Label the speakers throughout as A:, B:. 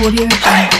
A: Audio Jungle.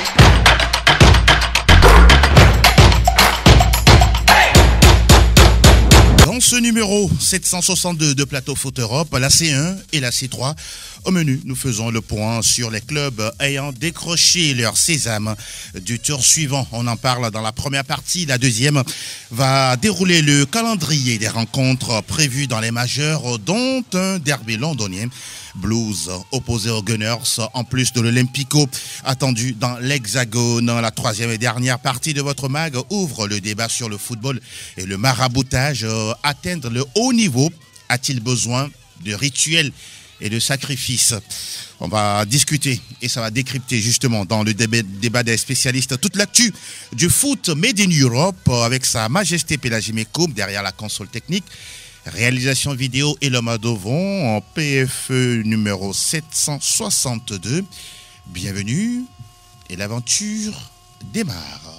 B: Dans ce numéro 762 de Plateau Foot Europe, la C1 et la C3. Au menu, nous faisons le point sur les clubs ayant décroché leur sésame du tour suivant. On en parle dans la première partie. La deuxième va dérouler le calendrier des rencontres prévues dans les majeurs, dont un derby londonien. Blues opposé aux Gunners, en plus de l'Olympico attendu dans l'Hexagone. La troisième et dernière partie de votre mag ouvre le débat sur le football et le maraboutage. Atteindre le haut niveau, a-t-il besoin de rituels et de sacrifices? On va discuter et ça va décrypter justement dans le débat des spécialistes toute l'actu du foot Made in Europe avec sa majesté Pélagie Mekoum derrière la console technique. Réalisation vidéo et l'homme à Dovon en PFE numéro 762. Bienvenue et l'aventure démarre.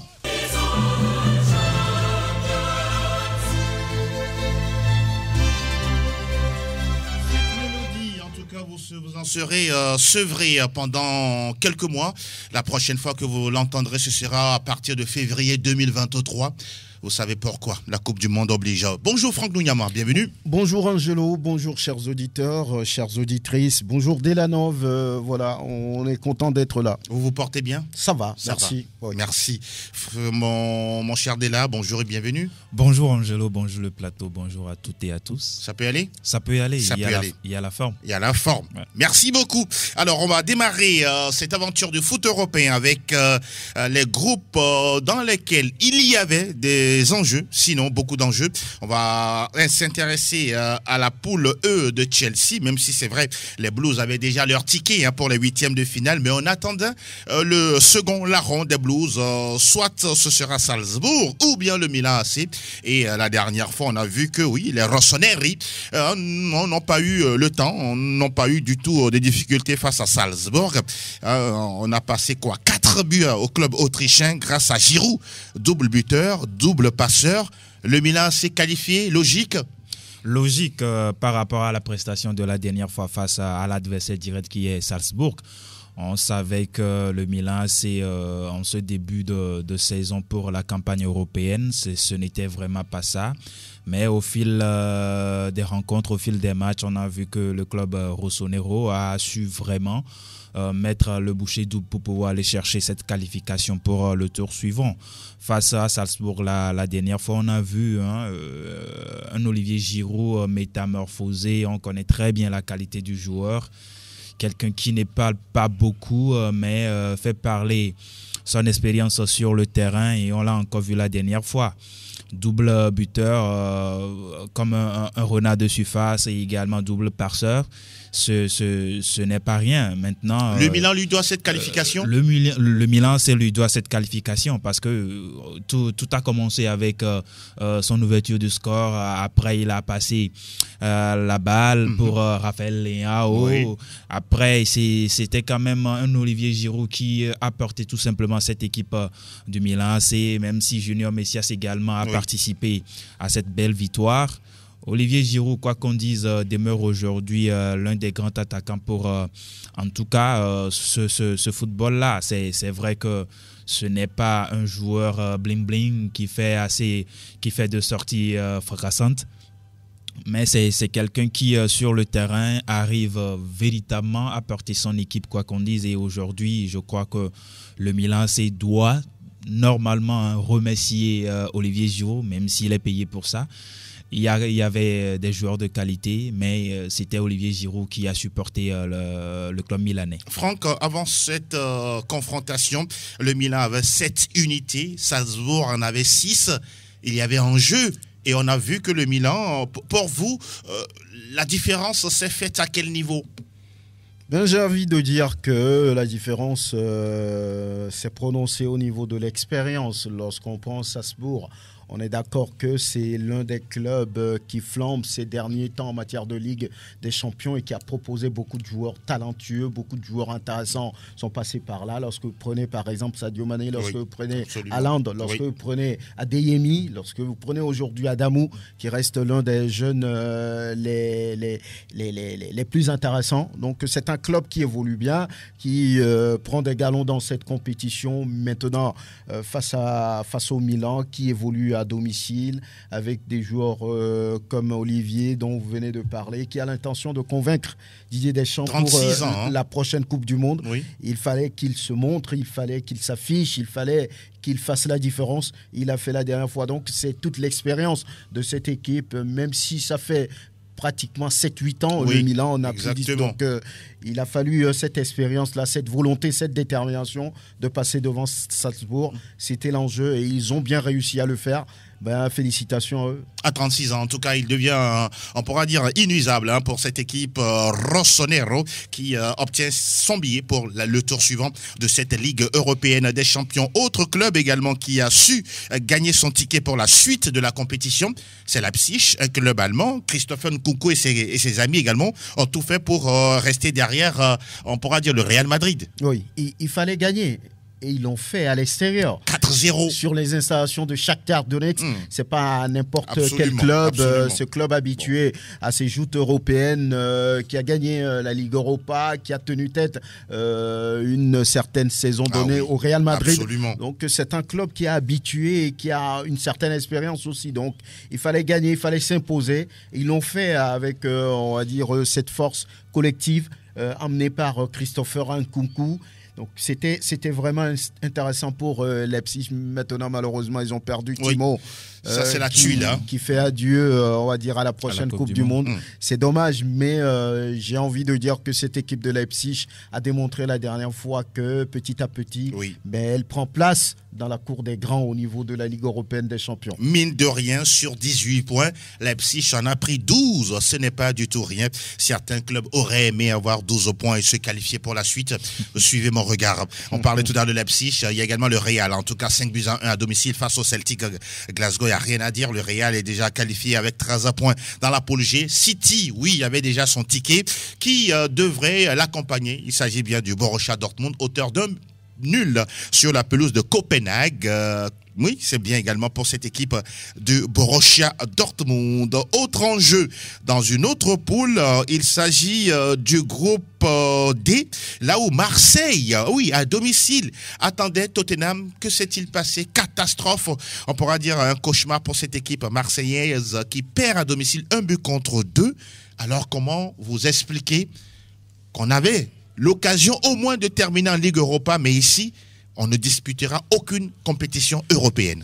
B: Vous en serez sevré pendant quelques mois. La prochaine fois que vous l'entendrez, ce sera à partir de février 2023. Vous savez pourquoi, la Coupe du Monde oblige. Bonjour Franck Nouyama, bienvenue.
C: Bonjour Angelo, bonjour chers auditeurs, chères auditrices, bonjour Delanov, voilà, on est content d'être là.
B: Vous vous portez bien?
C: Ça va, merci.
B: Va. Oui. Merci. Mon cher Dela, bonjour et bienvenue.
D: Bonjour Angelo, bonjour le plateau, bonjour à toutes et à tous.
B: Ça peut aller?
D: Ça peut aller,
B: Il
D: y a la forme.
B: Il y a la forme. Ouais. Merci beaucoup. Alors on va démarrer cette aventure de foot européen avec les groupes dans lesquels il y avait des enjeux, sinon beaucoup d'enjeux. On va s'intéresser à la poule E de Chelsea, même si c'est vrai, les Blues avaient déjà leur ticket pour les huitièmes de finale, mais on attendait le second larron des Blues, soit ce sera Salzbourg ou bien le Milan AC. Et la dernière fois, on a vu que oui, les Rossoneri n'ont pas eu le temps, n'ont pas eu du tout de difficultés face à Salzbourg. On a passé 4 buts au club autrichien grâce à Giroud, double buteur, double passeur. Le Milan s'est qualifié, logique?
D: Logique par rapport à la prestation de la dernière fois face à l'adversaire direct qui est Salzbourg. On savait que le Milan, c'est en ce début de saison pour la campagne européenne, ce n'était vraiment pas ça. Mais au fil des rencontres, au fil des matchs, on a vu que le club rossonero a su vraiment mettre le boucher double pour pouvoir aller chercher cette qualification pour le tour suivant. Face à Salzbourg, la dernière fois, on a vu un Olivier Giroud métamorphosé. On connaît très bien la qualité du joueur. Quelqu'un qui ne parle pas beaucoup, mais fait parler son expérience sur le terrain. Et on l'a encore vu la dernière fois. Double buteur, comme un renard de surface et également double passeur. Ce n'est pas rien. Maintenant,
B: le Milan lui doit cette qualification?
D: Le Milan lui doit cette qualification parce que tout a commencé avec son ouverture du score. Après, il a passé la balle pour Raphaël Leao. Oui. Après, c'était quand même un Olivier Giroud qui a porté tout simplement cette équipe du Milan. Même si Junior Messias également a participé à cette belle victoire. Olivier Giroud, quoi qu'on dise, demeure aujourd'hui l'un des grands attaquants pour, en tout cas, ce football-là. C'est vrai que ce n'est pas un joueur bling-bling qui fait de sorties fracassantes. Mais c'est quelqu'un qui, sur le terrain, arrive véritablement à porter son équipe, quoi qu'on dise. Et aujourd'hui, je crois que le Milan doit normalement remercier Olivier Giroud, même s'il est payé pour ça. Il y avait des joueurs de qualité, mais c'était Olivier Giroud qui a supporté le club milanais.
B: Franck, avant cette confrontation, le Milan avait 7 unités, Salzbourg en avait 6. Il y avait un jeu et on a vu que le Milan, pour vous, la différence s'est faite à quel niveau?
C: J'ai envie de dire que la différence s'est prononcée au niveau de l'expérience. Lorsqu'on pense à Salzbourg, on est d'accord que c'est l'un des clubs qui flambe ces derniers temps en matière de Ligue des Champions et qui a proposé beaucoup de joueurs talentueux, beaucoup de joueurs intéressants sont passés par là. Lorsque vous prenez par exemple Sadio Mané, lorsque vous prenez Haaland, lorsque vous prenez Adeyemi, lorsque vous prenez aujourd'hui Adamou, qui reste l'un des jeunes les plus intéressants. Donc c'est un un club qui évolue bien, qui prend des galons dans cette compétition maintenant face au Milan, qui évolue à domicile avec des joueurs comme Olivier dont vous venez de parler, qui a l'intention de convaincre Didier Deschamps pour la prochaine Coupe du Monde. Oui. Il fallait qu'il se montre, il fallait qu'il s'affiche, il fallait qu'il fasse la différence. Il a fait la dernière fois. Donc c'est toute l'expérience de cette équipe, même si ça fait pratiquement 7-8 ans, le Milan, on a pu dire. Donc, il a fallu cette expérience-là, cette volonté, cette détermination de passer devant Salzbourg. C'était l'enjeu et ils ont bien réussi à le faire. Félicitations à eux.
B: À 36 ans, en tout cas, il devient, on pourra dire, inuisable pour cette équipe rossonero qui obtient son billet pour le tour suivant de cette Ligue européenne des champions. Autre club également qui a su gagner son ticket pour la suite de la compétition, c'est Leipzig, un club allemand. Christopher Nkunku et ses amis également ont tout fait pour rester derrière, on pourra dire, le Real Madrid.
C: Oui, il fallait gagner. Et ils l'ont fait à l'extérieur.
B: 4-0.
C: Sur les installations de Shakhtar Donetsk. C'est pas n'importe quel club. Ce club habitué à ces joutes européennes, qui a gagné la Ligue Europa, qui a tenu tête une certaine saison donnée au Real Madrid.
B: Absolument.
C: Donc c'est un club qui est habitué et qui a une certaine expérience aussi. Donc il fallait gagner, il fallait s'imposer. Ils l'ont fait avec, on va dire, cette force collective emmenée par Christopher Nkunku. Donc c'était vraiment intéressant pour Leipzig. Maintenant, malheureusement, ils ont perdu Timo.
B: Ça, c'est la tuile.
C: Qui fait adieu, on va dire, à la prochaine Coupe du Monde. C'est dommage, mais j'ai envie de dire que cette équipe de Leipzig a démontré la dernière fois que petit à petit, elle prend place dans la cour des grands au niveau de la Ligue européenne des champions.
B: Mine de rien, sur 18 points, Leipzig en a pris 12. Ce n'est pas du tout rien. Certains clubs auraient aimé avoir 12 points et se qualifier pour la suite. Suivez mon regard. On parlait tout à l'heure de Leipzig. Il y a également le Real. En tout cas, 5-1 à domicile face au Celtic Glasgow. Il n'y a rien à dire. Le Real est déjà qualifié avec 13 points dans la poule G. City, oui, il y avait déjà son ticket qui devrait l'accompagner. Il s'agit bien du Borussia Dortmund, auteur d'un nul sur la pelouse de Copenhague. Oui, c'est bien également pour cette équipe de Borussia Dortmund. Autre enjeu dans une autre poule, il s'agit du groupe D, là où Marseille, oui, à domicile, attendait Tottenham. Que s'est-il passé? Catastrophe, on pourra dire un cauchemar pour cette équipe marseillaise qui perd à domicile 1-2. Alors comment vous expliquez qu'on avait l'occasion au moins de terminer en Ligue Europa, mais ici, on ne disputera aucune compétition européenne?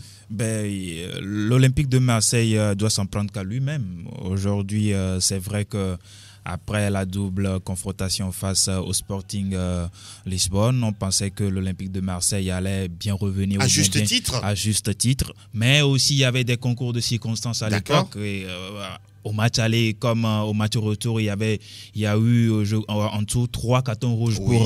D: L'Olympique de Marseille doit s'en prendre qu'à lui-même. Aujourd'hui, c'est vrai que après la double confrontation face au Sporting Lisbonne, on pensait que l'Olympique de Marseille allait bien revenir
B: à juste titre.
D: Mais aussi, il y avait des concours de circonstances à l'époque. Au match aller comme au match retour, il y a eu en tout 3 cartons rouges pour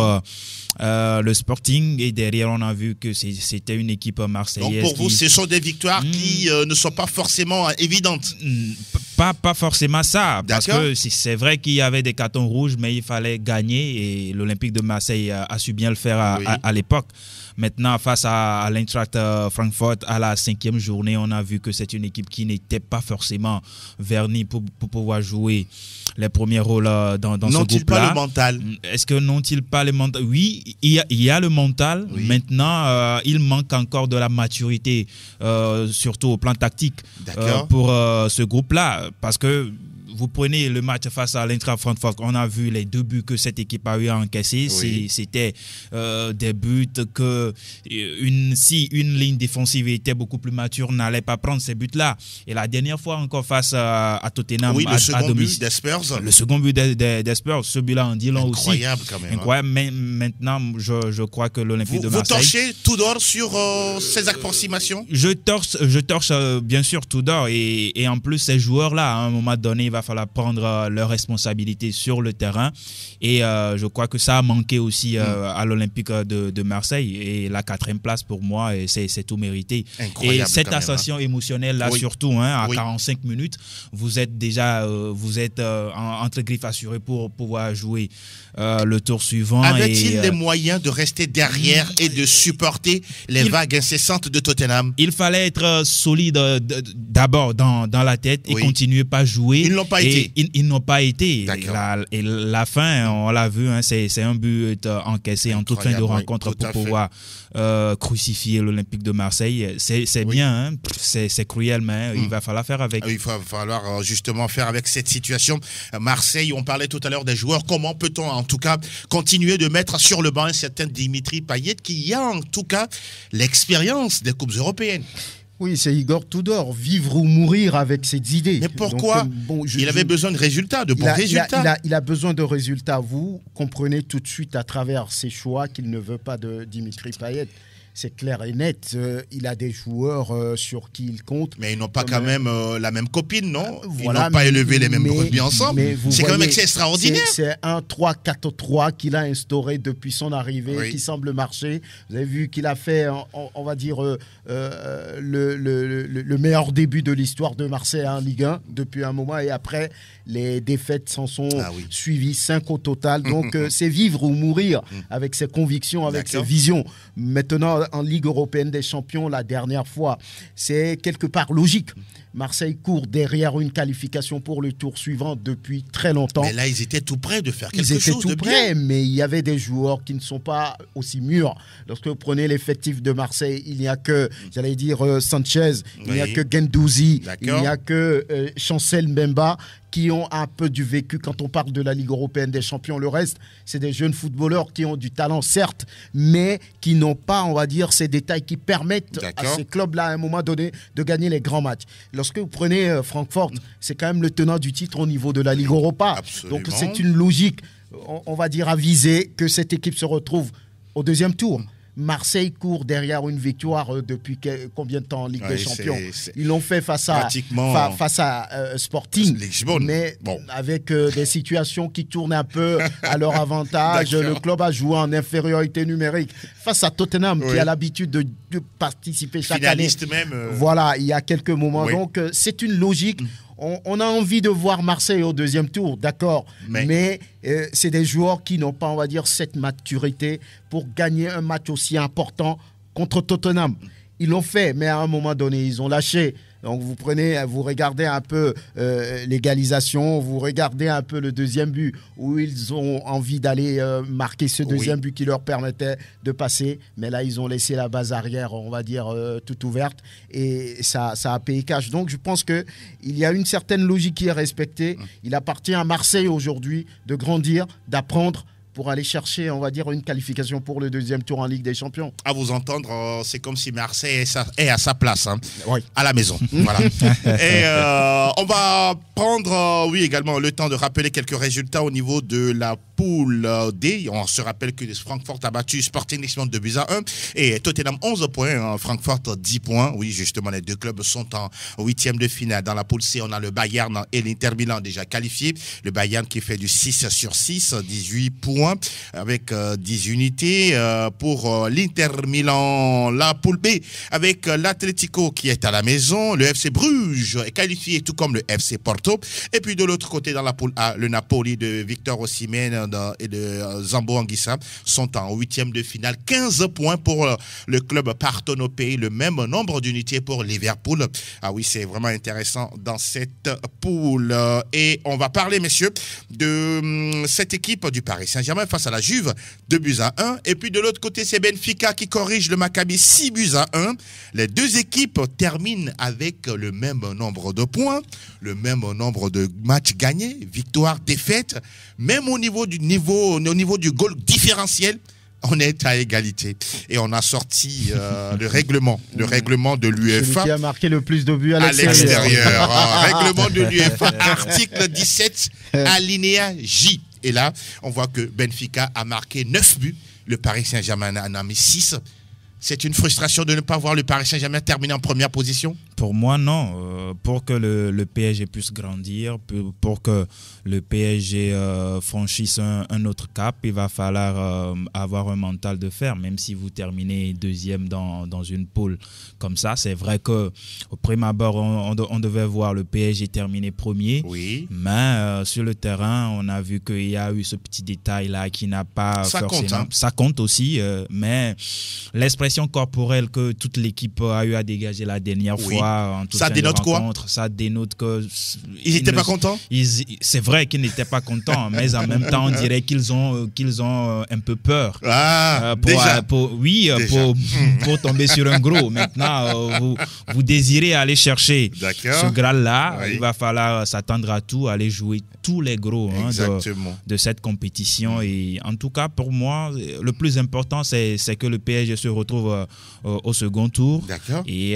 D: le Sporting, et derrière on a vu que c'était une équipe marseillaise.
B: Donc pour vous, ce sont des victoires qui ne sont pas forcément évidentes.
D: Pas forcément ça, parce que c'est vrai qu'il y avait des cartons rouges, mais il fallait gagner et l'Olympique de Marseille a su bien le faire à l'époque. Maintenant, face à l'Eintracht Francfort, à la 5e journée, on a vu que c'est une équipe qui n'était pas forcément vernie pour pouvoir jouer les premiers rôles dans ce groupe-là.
B: N'ont-ils pas le mental?
D: Est-ce que n'ont-ils pas le mental? Oui, il y a le mental. Oui. Maintenant, il manque encore de la maturité, surtout au plan tactique, pour ce groupe-là. Parce que vous prenez le match face à l'Eintracht Francfort, on a vu les 2 buts que cette équipe a eu à encaisser. C'était des buts que si une ligne défensive était beaucoup plus mature, n'allait pas prendre ces buts-là. Et la dernière fois encore face à Tottenham,
B: le second but des Spurs.
D: Le second but des Spurs, ce but-là en dit long aussi.
B: Incroyable quand même.
D: Incroyable, mais maintenant, je crois que l'Olympique de Marseille...
B: Vous torchez Tudor sur ces approximations?
D: Je torche bien sûr Tudor, et en plus ces joueurs-là, à un moment donné, il va falloir prendre leurs responsabilités sur le terrain, et je crois que ça a manqué aussi à l'Olympique de Marseille, et la 4e place pour moi, c'est tout mérité.
B: Incroyable,
D: et cette ascension émotionnelle là, surtout à 45 minutes, vous êtes déjà entre griffes assurées pour pouvoir jouer le tour suivant.
B: Avait-il les moyens de rester derrière et de supporter les vagues incessantes de Tottenham?
D: Il fallait être solide d'abord dans la tête et continuer pas jouer.
B: Ils ne l'ont pas pas été.
D: Ils n'ont pas été.
B: D'accord.
D: Et la fin, on l'a vu, hein, c'est un but encaissé en toute fin de rencontre pour pouvoir crucifier l'Olympique de Marseille. C'est bien, hein, c'est cruel, mais il va falloir faire avec.
B: Il va falloir justement faire avec cette situation. Marseille, on parlait tout à l'heure des joueurs. Comment peut-on en tout cas continuer de mettre sur le banc un certain Dimitri Payet qui a en tout cas l'expérience des Coupes européennes?
C: Oui, c'est Igor Tudor, vivre ou mourir avec ses idées.
B: Mais pourquoi? Donc, il avait besoin de résultats, de bons résultats.
C: Il a besoin de résultats. Vous comprenez tout de suite à travers ses choix qu'il ne veut pas de Dimitri Payet. C'est clair et net. Il a des joueurs sur qui il compte.
B: Mais ils n'ont pas quand même la même copine, non?
C: Voilà,
B: ils n'ont pas élevé les mêmes rugby ensemble. C'est quand même extraordinaire.
C: C'est un 3-4-3 qu'il a instauré depuis son arrivée, qui semble marcher. Vous avez vu qu'il a fait, on va dire, le meilleur début de l'histoire de Marseille en Ligue 1 depuis un moment. Et après, les défaites s'en sont suivies, 5 au total. Donc, c'est vivre ou mourir avec ses convictions, avec ses visions. Maintenant, en Ligue européenne des champions, la dernière fois, c'est quelque part logique. Marseille court derrière une qualification pour le tour suivant depuis très longtemps.
B: Mais là, ils étaient tout près de faire quelque chose de bien.
C: Ils étaient tout près, mais il y avait des joueurs qui ne sont pas aussi mûrs. Lorsque vous prenez l'effectif de Marseille, il n'y a que, j'allais dire, Sanchez, il n'y a que Guendouzi, il n'y a que Chancel Mbemba qui ont un peu du vécu quand on parle de la Ligue européenne des champions. Le reste, c'est des jeunes footballeurs qui ont du talent, certes, mais qui n'ont pas, on va dire, ces détails qui permettent à ces clubs-là, à un moment donné, de gagner les grands matchs. Lorsque vous prenez Francfort, c'est quand même le tenant du titre au niveau de la Ligue Europa.
B: Absolument.
C: Donc c'est une logique, on va dire, à viser que cette équipe se retrouve au deuxième tour. Marseille court derrière une victoire depuis combien de temps en Ligue des Champions? Ils l'ont fait face à Sporting, mais avec des situations qui tournent un peu à leur avantage. Le club a joué en infériorité numérique face à Tottenham, qui a l'habitude de participer chaque année.
B: Même.
C: Voilà, il y a quelques moments. Donc, c'est une logique. On a envie de voir Marseille au deuxième tour, d'accord, mais c'est des joueurs qui n'ont pas, on va dire, cette maturité pour gagner un match aussi important contre Tottenham. Ils l'ont fait, mais à un moment donné, ils ont lâché. Donc vous regardez un peu l'égalisation, vous regardez un peu le deuxième but où ils ont envie d'aller marquer ce deuxième but qui leur permettait de passer. Mais là, ils ont laissé la base arrière, on va dire, toute ouverte et ça a payé cash. Donc je pense qu'il y a une certaine logique qui est respectée. Il appartient à Marseille aujourd'hui de grandir, d'apprendre pour aller chercher, on va dire, une qualification pour le deuxième tour en Ligue des Champions.
B: À vous entendre, c'est comme si Marseille est à sa place, à la maison. Voilà. Et on va prendre, également le temps de rappeler quelques résultats au niveau de la poule D. On se rappelle que Francfort a battu Sporting Lisbonne 2-1 et Tottenham 11 points, Francfort 10 points. Oui, justement, les deux clubs sont en 8e de finale. Dans la poule C, on a le Bayern et l'Inter Milan déjà qualifiés. Le Bayern qui fait du 6/6, 18 points avec 10 unités pour l'Inter Milan. La poule B avec l'Atlético qui est à la maison. Le FC Bruges est qualifié tout comme le FC Porto. Et puis de l'autre côté dans la poule A, le Napoli de Victor Osimhen et de Zambo Anguissa sont en 8e de finale. 15 points pour le club partenopé, le même nombre d'unités pour Liverpool. Ah oui, c'est vraiment intéressant dans cette poule. Et on va parler, messieurs, de cette équipe du Paris Saint-Germain face à la Juve, 2-1. Et puis de l'autre côté, c'est Benfica qui corrige le Maccabi 6-1. Les deux équipes terminent avec le même nombre de points, le même nombre de matchs gagnés, victoires, défaites. Même au niveau du goal différentiel, on est à égalité. Et on a sorti le règlement de l'UEFA.
C: Celui qui a marqué le plus de buts à
B: l'extérieur. Règlement de l'UEFA, article 17, alinéa J. Et là, on voit que Benfica a marqué 9 buts. Le Paris Saint-Germain en a mis 6. C'est une frustration de ne pas voir le Paris Saint-Germain terminer en première position?
D: Pour moi, non. Pour que le PSG puisse grandir, pour que le PSG franchisse un autre cap, il va falloir avoir un mental de fer. Même si vous terminez deuxième dans une poule comme ça, c'est vrai qu'au prime abord, on devait voir le PSG terminer premier.
B: Oui.
D: Mais sur le terrain, on a vu qu'il y a eu ce petit détail-là qui n'a pas forcément... Ça compte aussi, mais l'expression corporelle que toute l'équipe a eu à dégager la dernière fois, fois en toute
B: Ça dénote quoi?
D: Ça dénote que
B: ils n'étaient pas contents.
D: C'est vrai qu'ils n'étaient pas contents, mais en même temps, on dirait qu'ils ont un peu peur. Pour tomber sur un gros. Maintenant, vous désirez aller chercher ce Graal-là. Oui. Il va falloir s'attendre à tout, aller jouer tous les gros de cette compétition. Et en tout cas, pour moi, le plus important, c'est que le PSG se retrouve au second tour. Et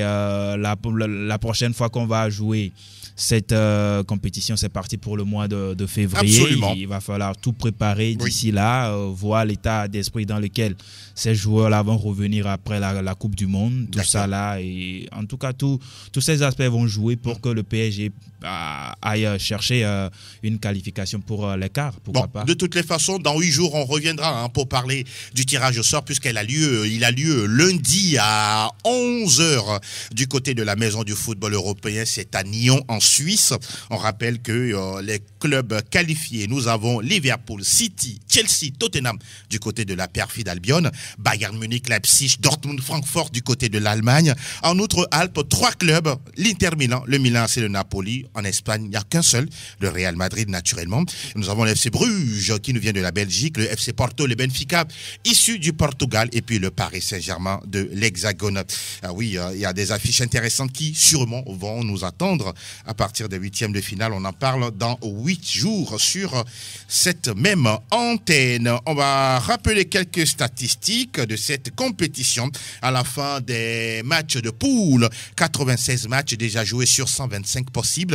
D: la prochaine fois qu'on va jouer cette compétition, c'est parti pour le mois de février.
B: Absolument.
D: Il va falloir tout préparer d'ici là, voir l'état d'esprit dans lequel ces joueurs-là vont revenir après la Coupe du Monde, tout ça là. Et en tout cas, tous ces aspects vont jouer pour que le PSG aille chercher une qualification pour l'écart. Pourquoi pas.
B: De toutes les façons, dans 8 jours, on reviendra pour parler du tirage au sort, puisqu'il a lieu lundi à 11h du côté de la Maison du football européen. C'est à Nyon, en Suisse. On rappelle que les clubs qualifiés, nous avons Liverpool, City, Chelsea, Tottenham du côté de la perfide Albion, Bayern Munich, Leipzig, Dortmund, Francfort du côté de l'Allemagne. En Outre-Alpes, 3 clubs, l'Inter Milan, le Milan AC, le Napoli. En Espagne, il n'y a qu'un seul, le Real Madrid naturellement. Nous avons le FC Bruges qui nous vient de la Belgique, le FC Porto, le Benfica issu du Portugal et puis le Paris Saint-Germain de l'Hexagone. Ah oui, il y a des affiches intéressantes qui sûrement vont nous attendre à partir des 8e de finale. On en parle dans 8 jours sur cette même antenne. On va rappeler quelques statistiques de cette compétition à la fin des matchs de poule. 96 matchs déjà joués sur 125 possibles.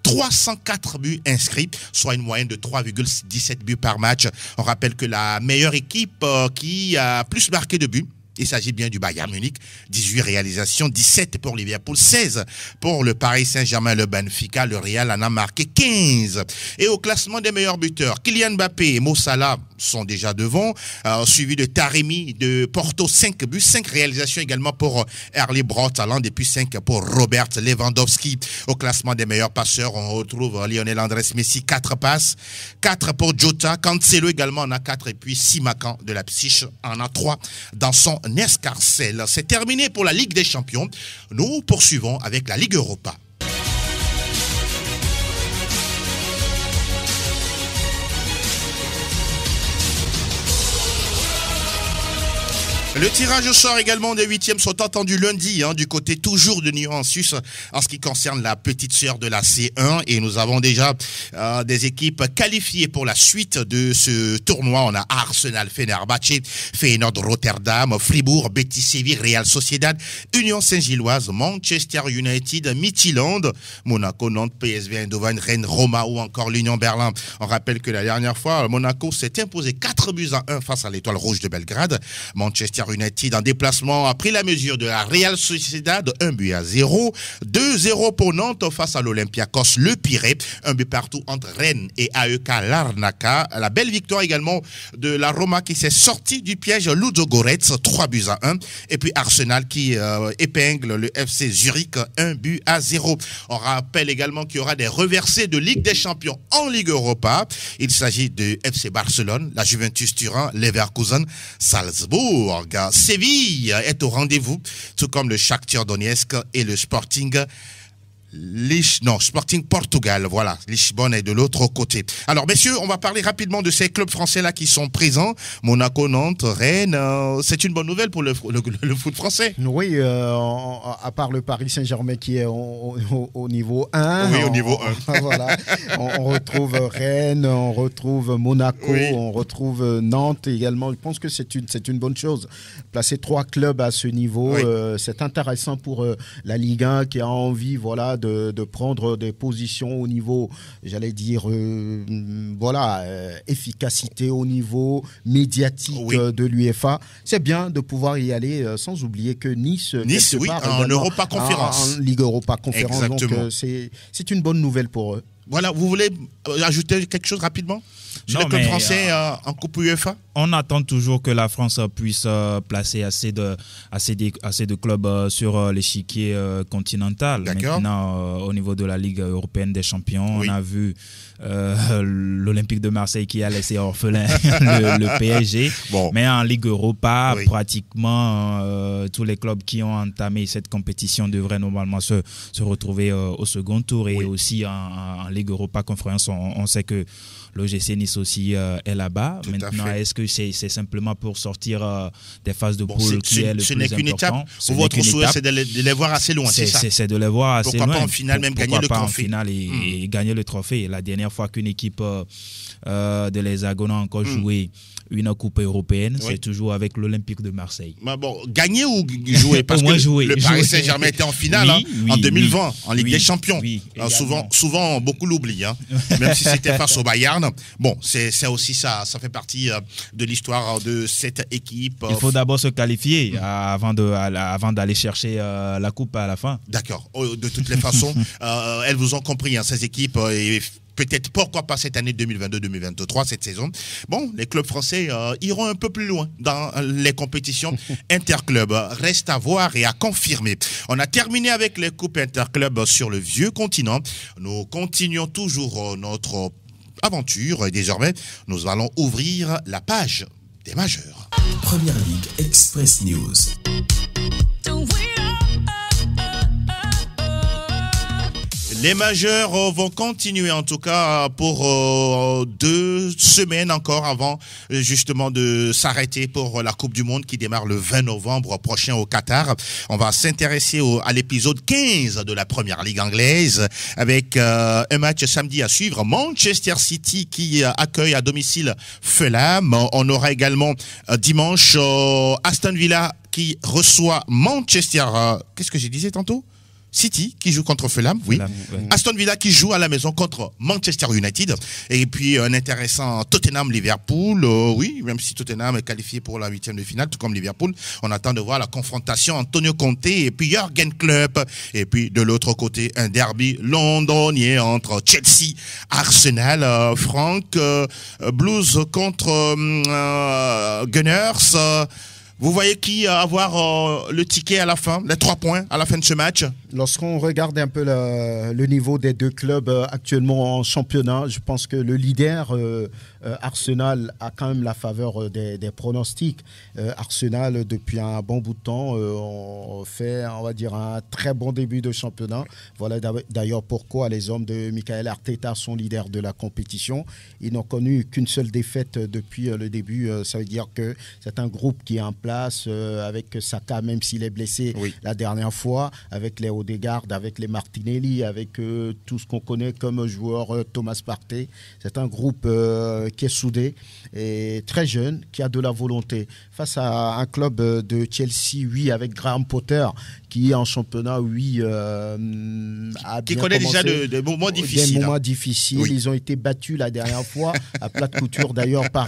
B: 304 buts inscrits, soit une moyenne de 3,17 buts par match. On rappelle que la meilleure équipe qui a plus marqué de buts, il s'agit bien du Bayern Munich, 18 réalisations, 17 pour Liverpool, 16 pour le Paris Saint-Germain, le Benfica, le Real en a marqué 15. Et au classement des meilleurs buteurs, Kylian Mbappé et Mo Salah sont déjà devant, suivi de Taremi de Porto, 5 buts, 5 réalisations également pour Erling Braut Haaland et puis 5 pour Robert Lewandowski. Au classement des meilleurs passeurs, on retrouve Lionel Andrés Messi, 4 passes, 4 pour Jota, Cancelo également en a 4 et puis Simakan de Leipzig en a 3 dans son escarcelle. C'est terminé pour la Ligue des Champions. Nous poursuivons avec la Ligue Europa. Le tirage au sort également des 8e sont attendus lundi du côté toujours de Nyon en Suisse en ce qui concerne la petite sœur de la C1 et nous avons déjà des équipes qualifiées pour la suite de ce tournoi. On a Arsenal, Fenerbahçe, Feyenoord, Rotterdam, Fribourg, Betis Séville, Real Sociedad, Union Saint-Gilloise, Manchester United, Midtjylland, Monaco, Nantes, PSV Eindhoven, Rennes, Roma ou encore l'Union Berlin. On rappelle que la dernière fois, Monaco s'est imposé 4-1 face à l'Étoile Rouge de Belgrade. Manchester United en déplacement a pris la mesure de la Real Sociedad, 1-0. 2-0 pour Nantes face à l'Olympiakos, le Pirée. 1 but partout entre Rennes et AEK Larnaca. La belle victoire également de la Roma qui s'est sortie du piège Ludogorets, 3-1. Et puis Arsenal qui épingle le FC Zurich, 1-0. On rappelle également qu'il y aura des reversés de Ligue des Champions en Ligue Europa. Il s'agit de FC Barcelone, la Juventus Turin, Leverkusen, Salzbourg. Séville est au rendez-vous, tout comme le Shakhtar Donetsk et le Sporting Portugal, voilà, Lisbonne est de l'autre côté. Alors messieurs, on va parler rapidement de ces clubs français là qui sont présents, Monaco, Nantes, Rennes, c'est une bonne nouvelle pour le foot français.
C: Oui, à part le Paris Saint-Germain qui est au niveau 1.
B: Oui, au niveau
C: 1. Voilà, on retrouve Rennes, on retrouve Monaco, oui. On retrouve Nantes également. Je pense que c'est une bonne chose. Placer 3 clubs à ce niveau, oui. C'est intéressant pour la Ligue 1 qui a envie, voilà, de prendre des positions au niveau, j'allais dire, efficacité au niveau médiatique oui. De l'UEFA. C'est bien de pouvoir y aller sans oublier que Nice
B: oui, en Europa Conférence.
C: En Ligue Europa Conférence. Exactement. Donc c'est une bonne nouvelle pour eux.
B: Voilà, vous voulez ajouter quelque chose rapidement ? sur le club français en Coupe UEFA?
D: On attend toujours que la France puisse placer assez de clubs sur l'échiquier continental. Maintenant, au niveau de la Ligue européenne des champions, on a vu l'Olympique de Marseille qui a laissé orphelin le PSG. Mais en Ligue Europa, pratiquement tous les clubs qui ont entamé cette compétition devraient normalement se retrouver au second tour. Et aussi en Ligue Europa Conférence, on sait que l'OGC Nice aussi est là-bas. Maintenant, est-ce que c'est simplement pour sortir des phases de poule qui est le plus important? Ce n'est qu'une étape.
B: Votre souhait, c'est de les voir assez loin, c'est ça?
D: C'est de les voir assez loin.
B: Pourquoi pas en finale, même gagner le trophée?
D: Pourquoi pas en finale et gagner le trophée? La dernière fois qu'une équipe de l'Hexagone a encore joué une coupe européenne, c'est toujours avec l'Olympique de Marseille.
B: Gagner ou jouer? Parce que le Paris Saint-Germain était en finale en 2020, en Ligue des Champions. Souvent, beaucoup l'oublient, même si c'était face au Bayern. C'est aussi ça fait partie de l'histoire de cette équipe.
D: Il faut d'abord se qualifier avant d'aller chercher la coupe à la fin.
B: D'accord. De toutes les façons, elles vous ont compris, ces équipes, et peut-être pourquoi pas cette année 2022-2023, cette saison. Les clubs français iront un peu plus loin dans les compétitions interclubs. Reste à voir et à confirmer. On a terminé avec les coupes interclubs sur le vieux continent. Nous continuons toujours notre aventure et désormais, nous allons ouvrir la page des majeurs.
A: Première Ligue Express News.
B: Les majeurs vont continuer en tout cas pour 2 semaines encore avant justement de s'arrêter pour la Coupe du Monde qui démarre le 20 novembre prochain au Qatar. On va s'intéresser à l'épisode 15 de la Première Ligue anglaise avec un match samedi à suivre. Manchester City qui accueille à domicile Fulham. On aura également dimanche Aston Villa qui reçoit Manchester... qu'est-ce que j'ai dit tantôt? City qui joue contre Fulham, oui. Aston Villa qui joue à la maison contre Manchester United. Et puis un intéressant Tottenham-Liverpool. Oui, même si Tottenham est qualifié pour la 8e de finale, tout comme Liverpool. On attend de voir la confrontation Antonio Conte et puis Jürgen Klopp. Et puis de l'autre côté, un derby londonien entre Chelsea, Arsenal, Franck, Blues contre Gunners. Vous voyez qui avoir le ticket à la fin, les 3 points à la fin de ce match?
C: Lorsqu'on regarde un peu le niveau des 2 clubs actuellement en championnat, je pense que le leader Arsenal a quand même la faveur des pronostics. Arsenal, depuis un bon bout de temps, on fait, on va dire, un très bon début de championnat. Voilà d'ailleurs pourquoi les hommes de Michael Arteta sont leaders de la compétition. Ils n'ont connu qu'une seule défaite depuis le début. Ça veut dire que c'est un groupe qui est en place avec Saka, même s'il est blessé la dernière fois, avec les Odegaard, avec les Martinelli, avec tout ce qu'on connaît comme joueur Thomas Partey. C'est un groupe qui est soudé et très jeune, qui a de la volonté. Face à un club de Chelsea, oui, avec Graham Potter, qui est en championnat, oui, a
B: qui connaît déjà des moments difficiles.
C: Des moments difficiles. Oui. Ils ont été battus la dernière fois, à plate couture d'ailleurs, par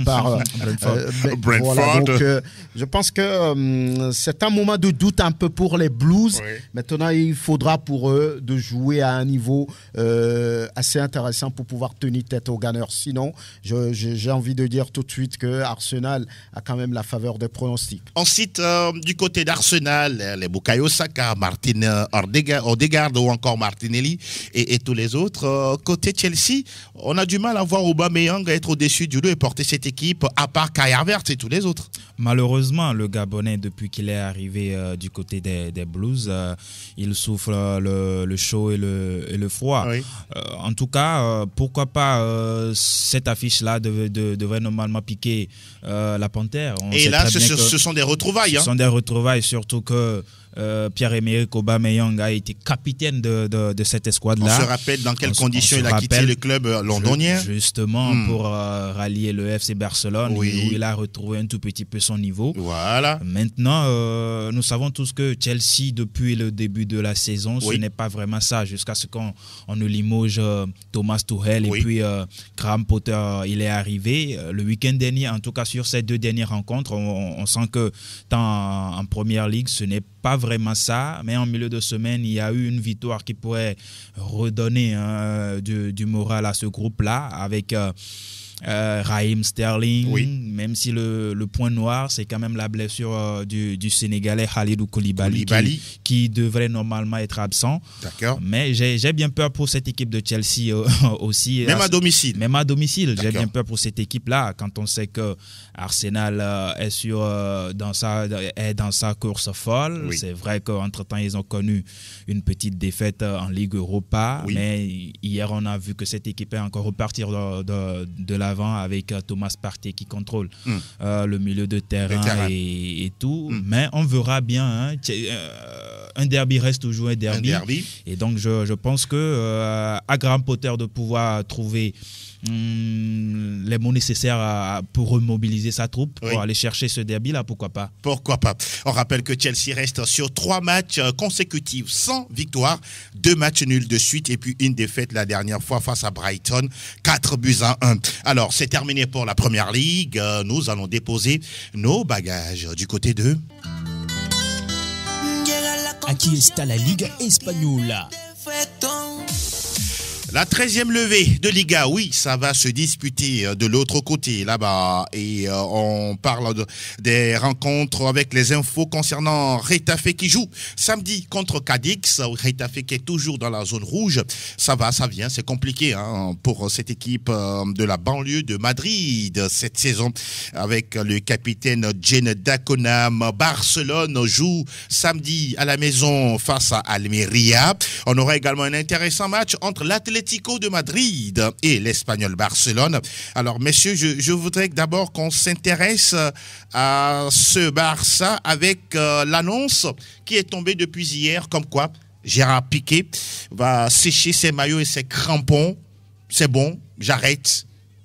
C: Brentford. Voilà, donc, je pense que c'est un moment de doute un peu pour les Blues. Oui. Maintenant, il faudra pour eux de jouer à un niveau assez intéressant pour pouvoir tenir tête aux Gunners. Sinon, j'ai envie de dire tout de suite que Arsenal a quand même la faveur des pronostics.
B: Ensuite, du côté d'Arsenal, les Bukayo Saka, Martin Odegaard ou encore Martinelli et tous les autres. Côté Chelsea, on a du mal à voir Aubameyang être au-dessus du lot et porter cette équipe, à part Kai Havertz et tous les autres.
D: Malheureusement, le Gabonais, depuis qu'il est arrivé du côté des Blues, il souffre le chaud et le froid. Oui. En tout cas, pourquoi pas cette affiche-là devrait normalement piquer la Panthère.
B: Et là, ce sont des retrouvailles.
D: Ce sont des retrouvailles, surtout que Pierre-Emerick Aubameyang a été capitaine de cette escouade-là.
B: On se rappelle dans quelles conditions il a quitté le club londonien.
D: Justement, pour rallier le FC Barcelone, où il a retrouvé un tout petit peu son niveau.
B: Voilà.
D: Maintenant, nous savons tous que Chelsea, depuis le début de la saison, ce n'est pas vraiment ça, jusqu'à ce qu'on ne limoge Thomas Tuchel. Et puis, Graham Potter, il est arrivé. Le week-end dernier, en tout cas sur ces 2 dernières rencontres, on sent que tant en Première Ligue, ce n'est pas vraiment ça, mais en milieu de semaine, il y a eu une victoire qui pourrait redonner du moral à ce groupe-là avec Raheem Sterling,
B: Oui.
D: même si le point noir, c'est quand même la blessure du Sénégalais Khalidou Koulibaly qui devrait normalement être absent.
B: D'accord.
D: Mais j'ai bien peur pour cette équipe de Chelsea aussi.
B: Même à domicile.
D: Même à domicile.
B: D'accord.
D: J'ai bien peur pour cette équipe-là quand on sait que Arsenal est dans sa course folle.
B: Oui.
D: C'est vrai qu'entre-temps, ils ont connu une petite défaite en Ligue Europa.
B: Oui.
D: Mais hier, on a vu que cette équipe est encore repartir de l'avant avec Thomas Partey qui contrôle le milieu de terrain et tout. Mais on verra bien. Hein. Un derby reste toujours un derby. Et donc, je pense que à Graham Potter de pouvoir trouver les mots nécessaires pour remobiliser sa troupe, pour aller chercher ce derby-là, pourquoi pas.
B: Pourquoi pas. On rappelle que Chelsea reste sur 3 matchs consécutifs sans victoire, 2 matchs nuls de suite et puis une défaite la dernière fois face à Brighton, 4-1. Alors, c'est terminé pour la Première Ligue. Nous allons déposer nos bagages du côté de...
A: Aquí está la Liga Española.
B: La 13e levée de Liga, oui, ça va se disputer de l'autre côté, là-bas. Et on parle des rencontres avec les infos concernant Getafe qui joue samedi contre Cadix. Getafe qui est toujours dans la zone rouge. Ça va, ça vient, c'est compliqué hein, pour cette équipe de la banlieue de Madrid cette saison. Avec le capitaine Jen Daconam. Barcelone joue samedi à la maison face à Almeria. On aura également un intéressant match entre l'Atlético de Madrid et l'Espagnol Barcelone. Alors, messieurs, je voudrais d'abord qu'on s'intéresse à ce Barça avec l'annonce qui est tombée depuis hier, comme quoi Gérard Piqué va sécher ses maillots et ses crampons. C'est bon, j'arrête.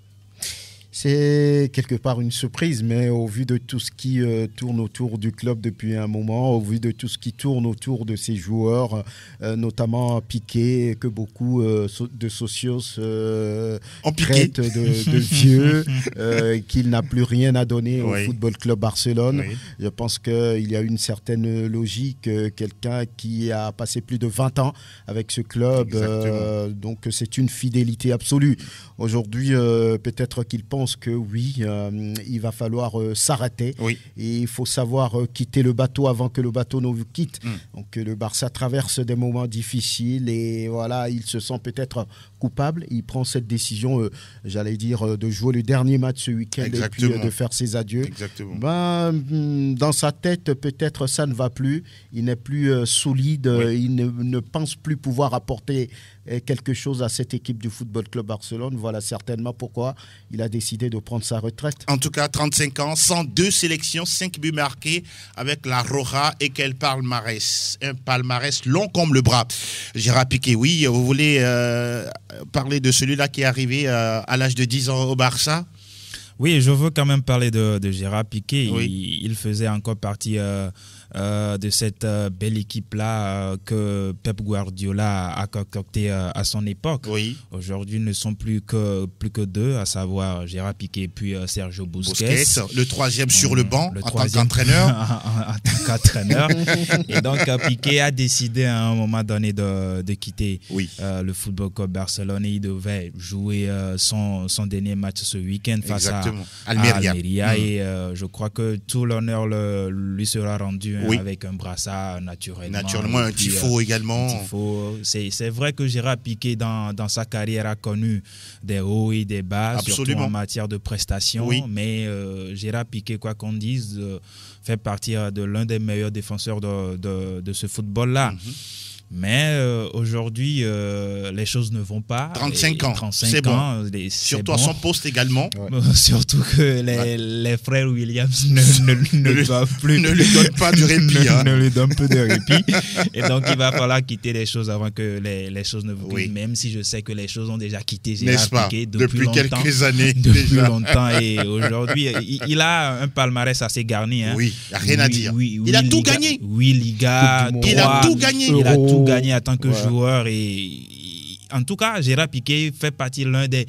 C: C'est quelque part une surprise, mais au vu de tout ce qui tourne autour du club depuis un moment, au vu de tout ce qui tourne autour de ces joueurs, notamment Piqué, que beaucoup de socios traitent de vieux, qu'il n'a plus rien à donner au Football Club Barcelone. Oui. Je pense qu'il y a une certaine logique, quelqu'un qui a passé plus de 20 ans avec ce club, donc c'est une fidélité absolue. Aujourd'hui, peut-être qu'il pense que oui, il va falloir s'arrêter et il faut savoir quitter le bateau avant que le bateau ne vous quitte. Donc le Barça traverse des moments difficiles et voilà, il se sent peut-être coupable. Il prend cette décision, j'allais dire, de jouer le dernier match ce week-end et puis de faire ses adieux. Dans sa tête, peut-être ça ne va plus. Il n'est plus solide. Il ne pense plus pouvoir apporter quelque chose à cette équipe du Football Club Barcelone. Voilà certainement pourquoi il a décidé de prendre sa retraite.
B: En tout cas, 35 ans, 102 sélections, 5 buts marqués avec la Roja et quel palmarès. Un palmarès long comme le bras. Gérard Piqué, oui, vous voulez parler de celui-là qui est arrivé à l'âge de 10 ans au Barça?
D: Oui, je veux quand même parler de Gérard Piqué. Il faisait encore partie de cette belle équipe-là que Pep Guardiola a concocté à son époque. Aujourd'hui, ils ne sont plus que 2, à savoir Gérard Piqué puis Sergio Busquets.
B: Le troisième sur le banc en tant qu'entraîneur.
D: en tant qu'entraîneur. Et donc, Piqué a décidé à un moment donné de quitter le Football Club Barcelone et il devait jouer son dernier match ce week-end face à Almeria. Et je crois que tout l'honneur lui sera rendu avec un brassard naturellement.
B: Un tifo également.
D: C'est vrai que Gérard Piqué, dans sa carrière, a connu des hauts et des bas, surtout en matière de prestations. Mais Gérard Piqué, quoi qu'on dise, fait partie de l'un des meilleurs défenseurs de ce football-là. Mais aujourd'hui, les choses ne vont pas.
B: 35 ans,
D: 35
B: c'est
D: ans,
B: bon. Surtout à son poste également.
D: Surtout que les frères Williams ne doivent plus.
B: Ne lui donnent pas du répit.
D: Ne lui donnent peu de répit. Et donc, il va falloir quitter les choses avant que les choses ne vous quittent. Même si je sais que les choses ont déjà quitté Gérard Piqué depuis
B: quelques années.
D: Depuis longtemps. Et aujourd'hui, il a un palmarès assez garni.
B: Oui, il n'y a rien à dire. Il a tout gagné.
D: Oui, Liga.
B: Il a tout gagné.
D: Il a tout gagné en tant que joueur et en tout cas, Gérard Piqué fait partie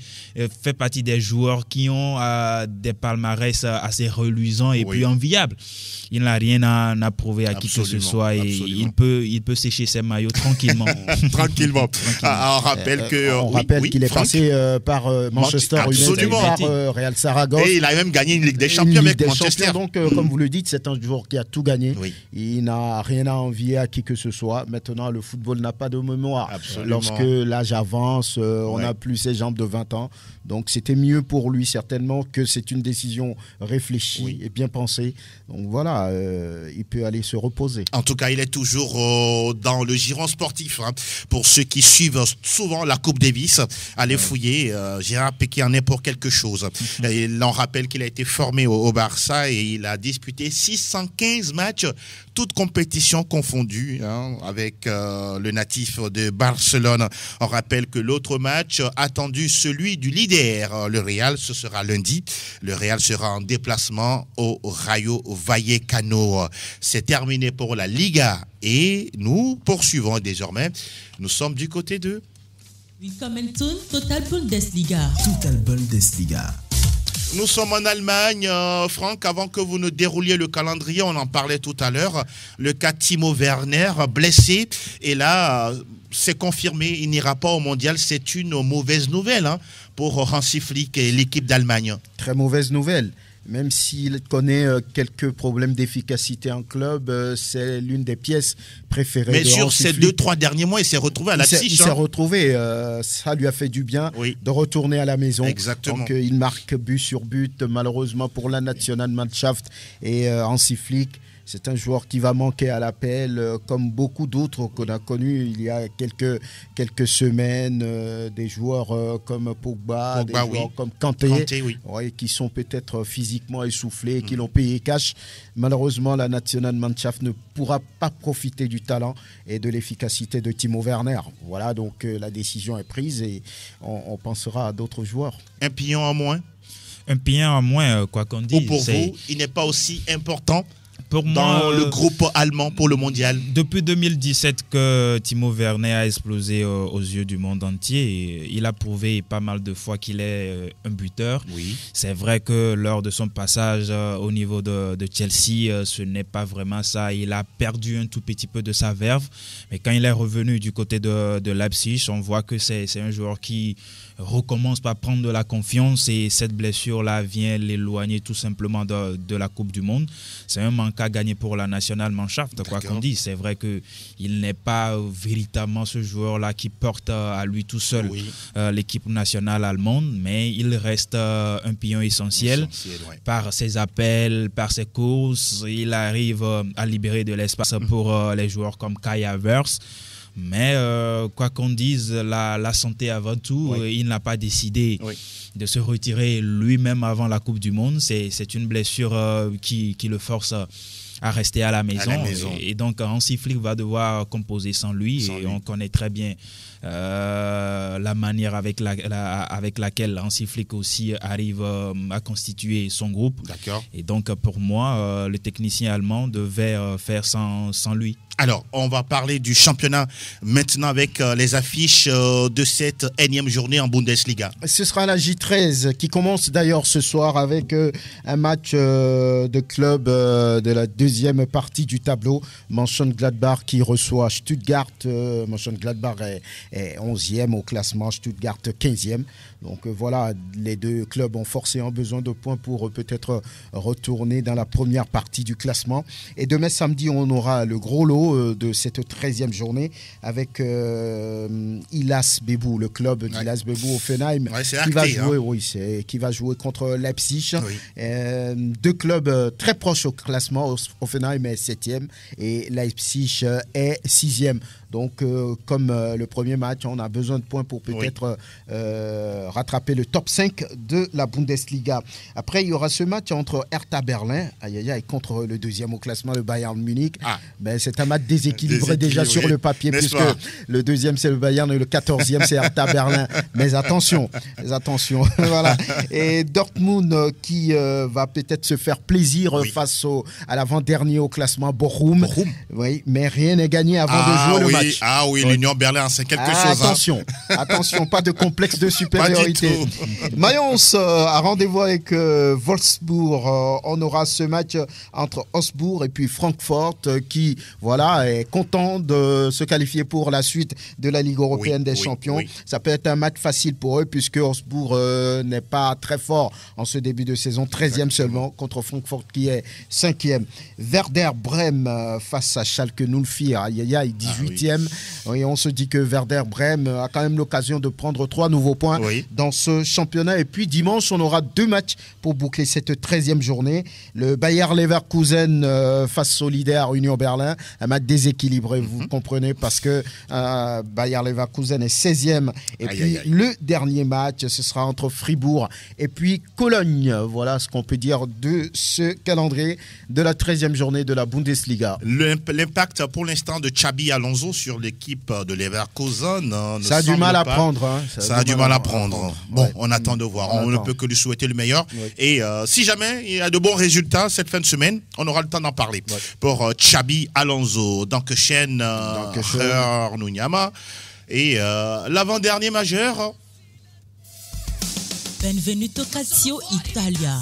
D: des joueurs qui ont des palmarès assez reluisants et puis enviables. Il n'a rien à prouver à qui que ce soit et il peut sécher ses maillots tranquillement.
B: Tranquillement. On rappelle
C: qu'il est passé par Manchester United, par Real Saragosse.
B: Et il a même gagné une Ligue des Champions avec Manchester.
C: Donc, comme vous le dites, c'est un joueur qui a tout gagné. Oui. Il n'a rien à envier à qui que ce soit. Maintenant, le football n'a pas de mémoire. Absolument. Lorsque l'âge avance, on n'a plus ses jambes de 20 ans. Donc, c'était mieux pour lui, certainement, que c'est une décision réfléchie et bien pensée. Donc, voilà, il peut aller se reposer.
B: En tout cas, il est toujours dans le giron sportif. Hein. Pour ceux qui suivent souvent la Coupe Davis, allez fouiller. Gérard Piqué en est pour quelque chose. Il en rappelle qu'il a été formé au Barça et il a disputé 615 matchs, toutes compétitions confondues, hein, avec le natif de Barcelone. On rappelle que l'autre match attendu, celui du leader, le Real, ce sera lundi. Le Real sera en déplacement au Rayo Vallecano. C'est terminé pour la Liga et nous poursuivons désormais. Nous sommes du côté de...
E: Willkommen zum Total Bundesliga.
A: Total Bundesliga.
B: Nous sommes en Allemagne, Franck, avant que vous ne dérouliez le calendrier, on en parlait tout à l'heure, le cas Timo Werner, blessé, et là, c'est confirmé, il n'ira pas au mondial, c'est une mauvaise nouvelle hein, pour Hansi Flick et l'équipe d'Allemagne.
C: Très mauvaise nouvelle. Même s'il connaît quelques problèmes d'efficacité en club, c'est l'une des pièces préférées.
B: Mais sur ces 2-3 derniers mois, il s'est retrouvé à Leipzig.
C: Il s'est retrouvé, ça lui a fait du bien de retourner à la maison.
B: Exactement.
C: Donc il marque but sur but, malheureusement pour la Nationalmannschaft et Hansi Flick. C'est un joueur qui va manquer à l'appel, comme beaucoup d'autres qu'on a connus il y a quelques semaines, des joueurs comme Pogba, des joueurs comme Kanté qui sont peut-être physiquement essoufflés, qui l'ont payé cash. Malheureusement, la Nationalmannschaft ne pourra pas profiter du talent et de l'efficacité de Timo Werner. Voilà, donc la décision est prise et on pensera à d'autres joueurs.
B: Un pion en moins.
D: Un pion en moins, quoi qu'on dise.
B: Ou pour vous, il n'est pas aussi important
D: pour
B: dans
D: moi,
B: le groupe allemand pour le mondial.
D: Depuis 2017 que Timo Werner a explosé aux yeux du monde entier, il a prouvé pas mal de fois qu'il est un buteur. Oui. C'est vrai que lors de son passage au niveau de Chelsea, ce n'est pas vraiment ça. Il a perdu un tout petit peu de sa verve. Mais quand il est revenu du côté de Leipzig, on voit que c'est un joueur qui recommence par prendre de la confiance et cette blessure-là vient l'éloigner tout simplement de la Coupe du Monde. C'est un manque à gagner pour la Nationalmannschaft, quoi qu'on dise. C'est vrai qu'il n'est pas véritablement ce joueur-là qui porte à lui tout seul l'équipe nationale allemande, mais il reste un pion essentiel par ses appels, par ses courses. Il arrive à libérer de l'espace pour les joueurs comme Kai Havertz. Mais quoi qu'on dise, la santé avant tout, il n'a pas décidé de se retirer lui-même avant la Coupe du Monde. C'est une blessure qui le force à rester à la maison. Et donc Hansi Flick va devoir composer sans lui. On connaît très bien la manière avec laquelle Hansi Flick aussi arrive à constituer son groupe. Et donc pour moi, le technicien allemand devait faire sans lui.
B: Alors, on va parler du championnat maintenant avec les affiches de cette énième journée en Bundesliga.
C: Ce sera la J13 qui commence d'ailleurs ce soir avec un match de club de la deuxième partie du tableau. Mönchengladbach qui reçoit Stuttgart. Mönchengladbach est 11e au classement, Stuttgart 15e. Donc voilà, les deux clubs ont forcément besoin de points pour peut-être retourner dans la première partie du classement. Et demain samedi, on aura le gros lot de cette 13e journée avec Illas Bebou, le club d'Illas Bebou Offenheim, qui va jouer contre Leipzig. Deux clubs très proches au classement. Offenheim est 7e et Leipzig est 6e. Donc, comme le premier match, on a besoin de points pour peut-être rattraper le top 5 de la Bundesliga. Après, il y aura ce match entre Hertha Berlin contre le deuxième au classement, le Bayern Munich. Ben, c'est un match déséquilibré déjà sur le papier, puisque le deuxième, c'est le Bayern et le 14e, c'est Hertha Berlin. Mais attention. Voilà. Et Dortmund qui va peut-être se faire plaisir face à l'avant-dernier au classement, Bochum. Oui, mais rien n'est gagné avant de jouer le match.
B: Ah oui, l'Union Berlin, c'est quelque chose.
C: Attention, attention, pas de complexe de supériorité. Mayence a rendez-vous avec Wolfsburg. On aura ce match entre Augsbourg et puis Francfort qui, voilà, est content de se qualifier pour la suite de la Ligue européenne des champions. Ça peut être un match facile pour eux puisque Augsbourg n'est pas très fort en ce début de saison, 13e seulement contre Francfort qui est 5e. Werder Brême face à Schalke 04, aïe aïe aïe, 18e. Et on se dit que Werder Brême a quand même l'occasion de prendre 3 nouveaux points dans ce championnat. Et puis dimanche, on aura 2 matchs pour boucler cette 13e journée. Le Bayer Leverkusen face au leader Union Berlin, un match déséquilibré, vous comprenez, parce que Bayer Leverkusen est 16e. Et puis le dernier match, ce sera entre Fribourg et puis Cologne. Voilà ce qu'on peut dire de ce calendrier de la 13e journée de la Bundesliga.
B: L'impact pour l'instant de Xabi Alonso sur l'équipe de Leverkusen
C: ça a du mal à prendre. Hein.
B: Ça a du mal à prendre. Bon, on attend de voir. On ne peut que lui souhaiter le meilleur. Et si jamais il y a de bons résultats cette fin de semaine, on aura le temps d'en parler. Pour Xabi Alonso, Dankeschön, Herr Nunyama. Et l'avant-dernier majeur.
E: Benvenuto Calcio Italia.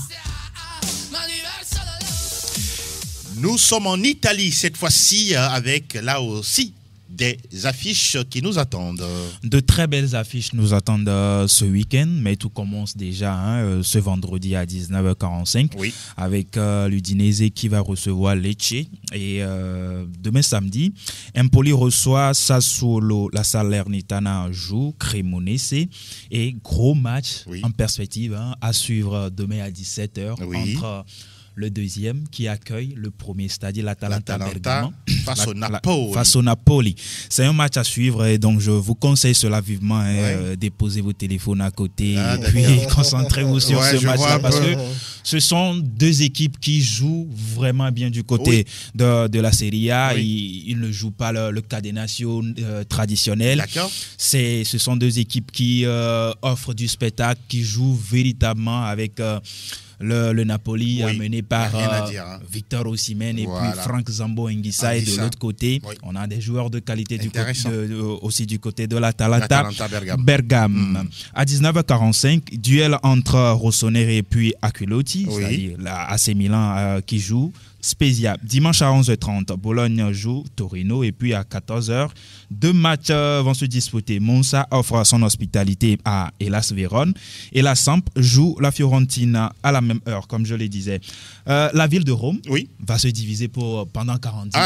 B: Nous sommes en Italie cette fois-ci avec là aussi des affiches qui nous attendent.
D: De très belles affiches nous attendent ce week-end, mais tout commence déjà ce vendredi à 19h45 avec l'Udinese qui va recevoir Lecce. Et demain samedi, Empoli reçoit Sassuolo, la Salernitana joue Cremonese. Et gros match en perspective à suivre demain à 17h entre le deuxième qui accueille le premier stade, l'Atalanta Bergame, face au Napoli. C'est un match à suivre et donc je vous conseille cela vivement. Déposez vos téléphones à côté et puis concentrez-vous sur ce match-là parce que ce sont deux équipes qui jouent vraiment bien du côté de la Serie A. Ils ne jouent pas le cadenaccio traditionnel. Ce sont deux équipes qui offrent du spectacle, qui jouent véritablement avec le Napoli amené par Victor Osimhen et puis Frank Zambo Anguissa. Et de l'autre côté, on a des joueurs de qualité aussi du côté de l'Atalanta Bergame. À 19h45, duel entre Rossoneri et puis Aquillotti, c'est-à-dire la AC Milan qui joue. Spezia. Dimanche à 11h30, Bologne joue Torino et puis à 14h, 2 matchs vont se disputer. Monza offre son hospitalité à Hellas Vérone et la Samp joue la Fiorentina à la même heure, comme je le disais. La ville de Rome va se diviser pendant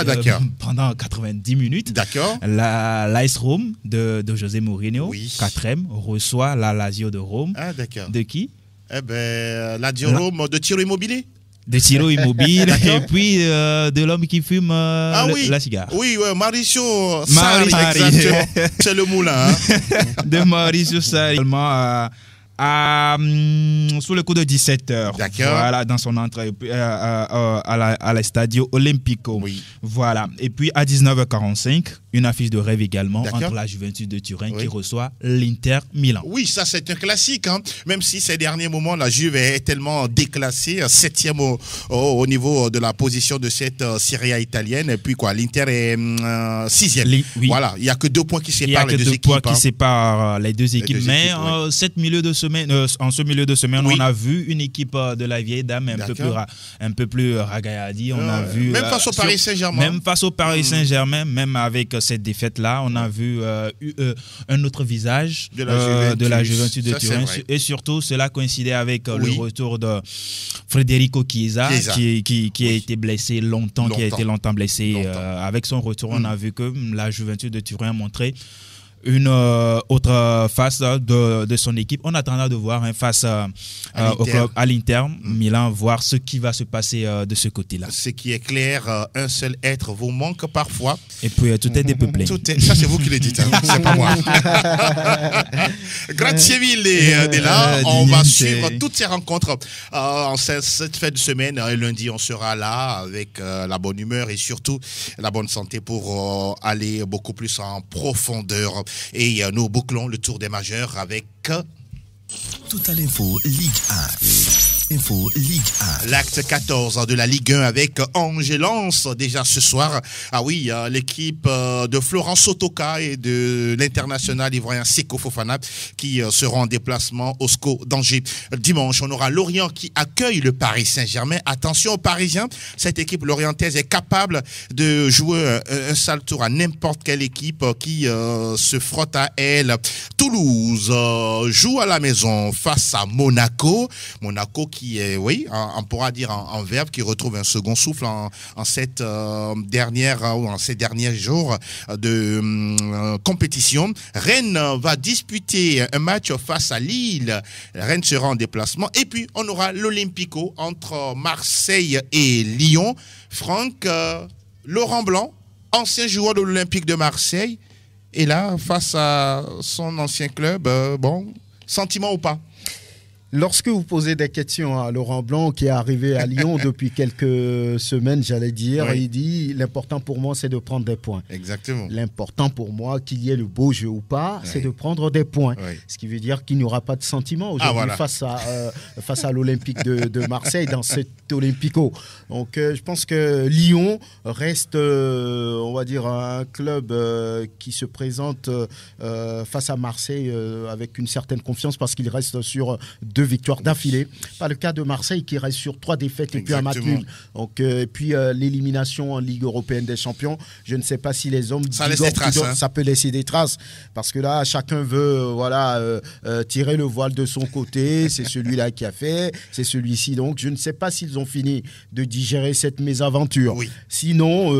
D: 90 minutes. L'AS Rome de José Mourinho, 4e, reçoit la Lazio de Rome. De qui?
B: Lazio Rome de Ciro Immobile.
D: De Ciro Immobile et puis de l'homme qui fume la cigare.
B: Mauricio Sarri, exactement. C'est le moulin.
D: De Mauricio Sarri. Sous le coup de 17h. Voilà, dans son entrée à la Stadio Olimpico. Voilà. Et puis à 19h45, une affiche de rêve également entre la Juventus de Turin qui reçoit l'Inter Milan.
B: Oui, ça c'est un classique. Même si ces derniers moments, la Juve est tellement déclassée, 7e au niveau de la position de cette Serie A italienne. Et puis l'Inter est 6e. Voilà, il n'y a que 2 points qui séparent les deux équipes. Il y a que 2 points qui séparent
D: les deux équipes. Mais en ce milieu de semaine, on a vu une équipe de la vieille dame un peu plus ragaillardi. On a vu
B: même face au Paris Saint-Germain.
D: Même face au Paris Saint-Germain, même avec cette défaite-là, on a vu un autre visage de la Juventus de Turin. Et surtout, cela coïncidait avec le retour de Federico Chiesa. Qui a été blessé longtemps, qui a été longtemps blessé. Avec son retour, on a vu que la Juventus de Turin a montré une autre face de son équipe. On attendra de voir face au club à l'Inter Milan, voir ce qui va se passer de ce côté-là.
B: Ce qui est clair, un seul être vous manque parfois.
D: Et puis tout est dépeuplé.
B: Ça c'est vous qui le dites, c'est pas moi. Grazie mille est là. On va suivre toutes ces rencontres en cette fin de semaine. Lundi, on sera là avec la bonne humeur et surtout la bonne santé pour aller beaucoup plus en profondeur. Et nous bouclons le tour des majeurs avec
A: Total Info Ligue 1. Info Ligue 1.
B: L'acte 14 de la Ligue 1 avec Angers-Lens déjà ce soir. Ah oui, l'équipe de Florent Sotoka et de l'international ivoirien Seko Fofana qui seront en déplacement au SCO d'Angers. Dimanche, on aura Lorient qui accueille le Paris Saint-Germain. Attention aux Parisiens, cette équipe lorientaise est capable de jouer un sale tour à n'importe quelle équipe qui se frotte à elle. Toulouse joue à la maison face à Monaco. Monaco qui est, oui, on pourra dire en verbe, qui retrouve un second souffle en cette ces derniers jours de compétition. Rennes va disputer un match face à Lille. Rennes sera en déplacement. Et puis, on aura l'Olympico entre Marseille et Lyon. Franck, Laurent Blanc, ancien joueur de l'Olympique de Marseille, est là face à son ancien club. Sentiment ou pas?
C: Lorsque vous posez des questions à Laurent Blanc, qui est arrivé à Lyon depuis quelques semaines, j'allais dire,
B: oui.
C: Il dit « L'important pour moi, c'est de prendre des points. »
B: Exactement.
C: L'important pour moi, qu'il y ait le beau jeu ou pas, c'est de prendre des points.
B: Oui.
C: Ce qui veut dire qu'il n'y aura pas de sentiment aujourd'hui face à l'Olympique de Marseille dans cet Olympico. Donc, je pense que Lyon reste, on va dire, un club qui se présente face à Marseille avec une certaine confiance parce qu'il reste sur 2 victoires d'affilée. Pas le cas de Marseille qui reste sur 3 défaites et puis un match nul. Donc, et puis l'élimination en Ligue européenne des champions. Je ne sais pas si les hommes
B: ça laisse des traces,
C: ça peut laisser des traces parce que là, chacun veut tirer le voile de son côté. C'est celui-là qui a fait, c'est celui-ci. Donc, je ne sais pas s'ils ont fini de digérer cette mésaventure.
B: Oui.
C: Sinon,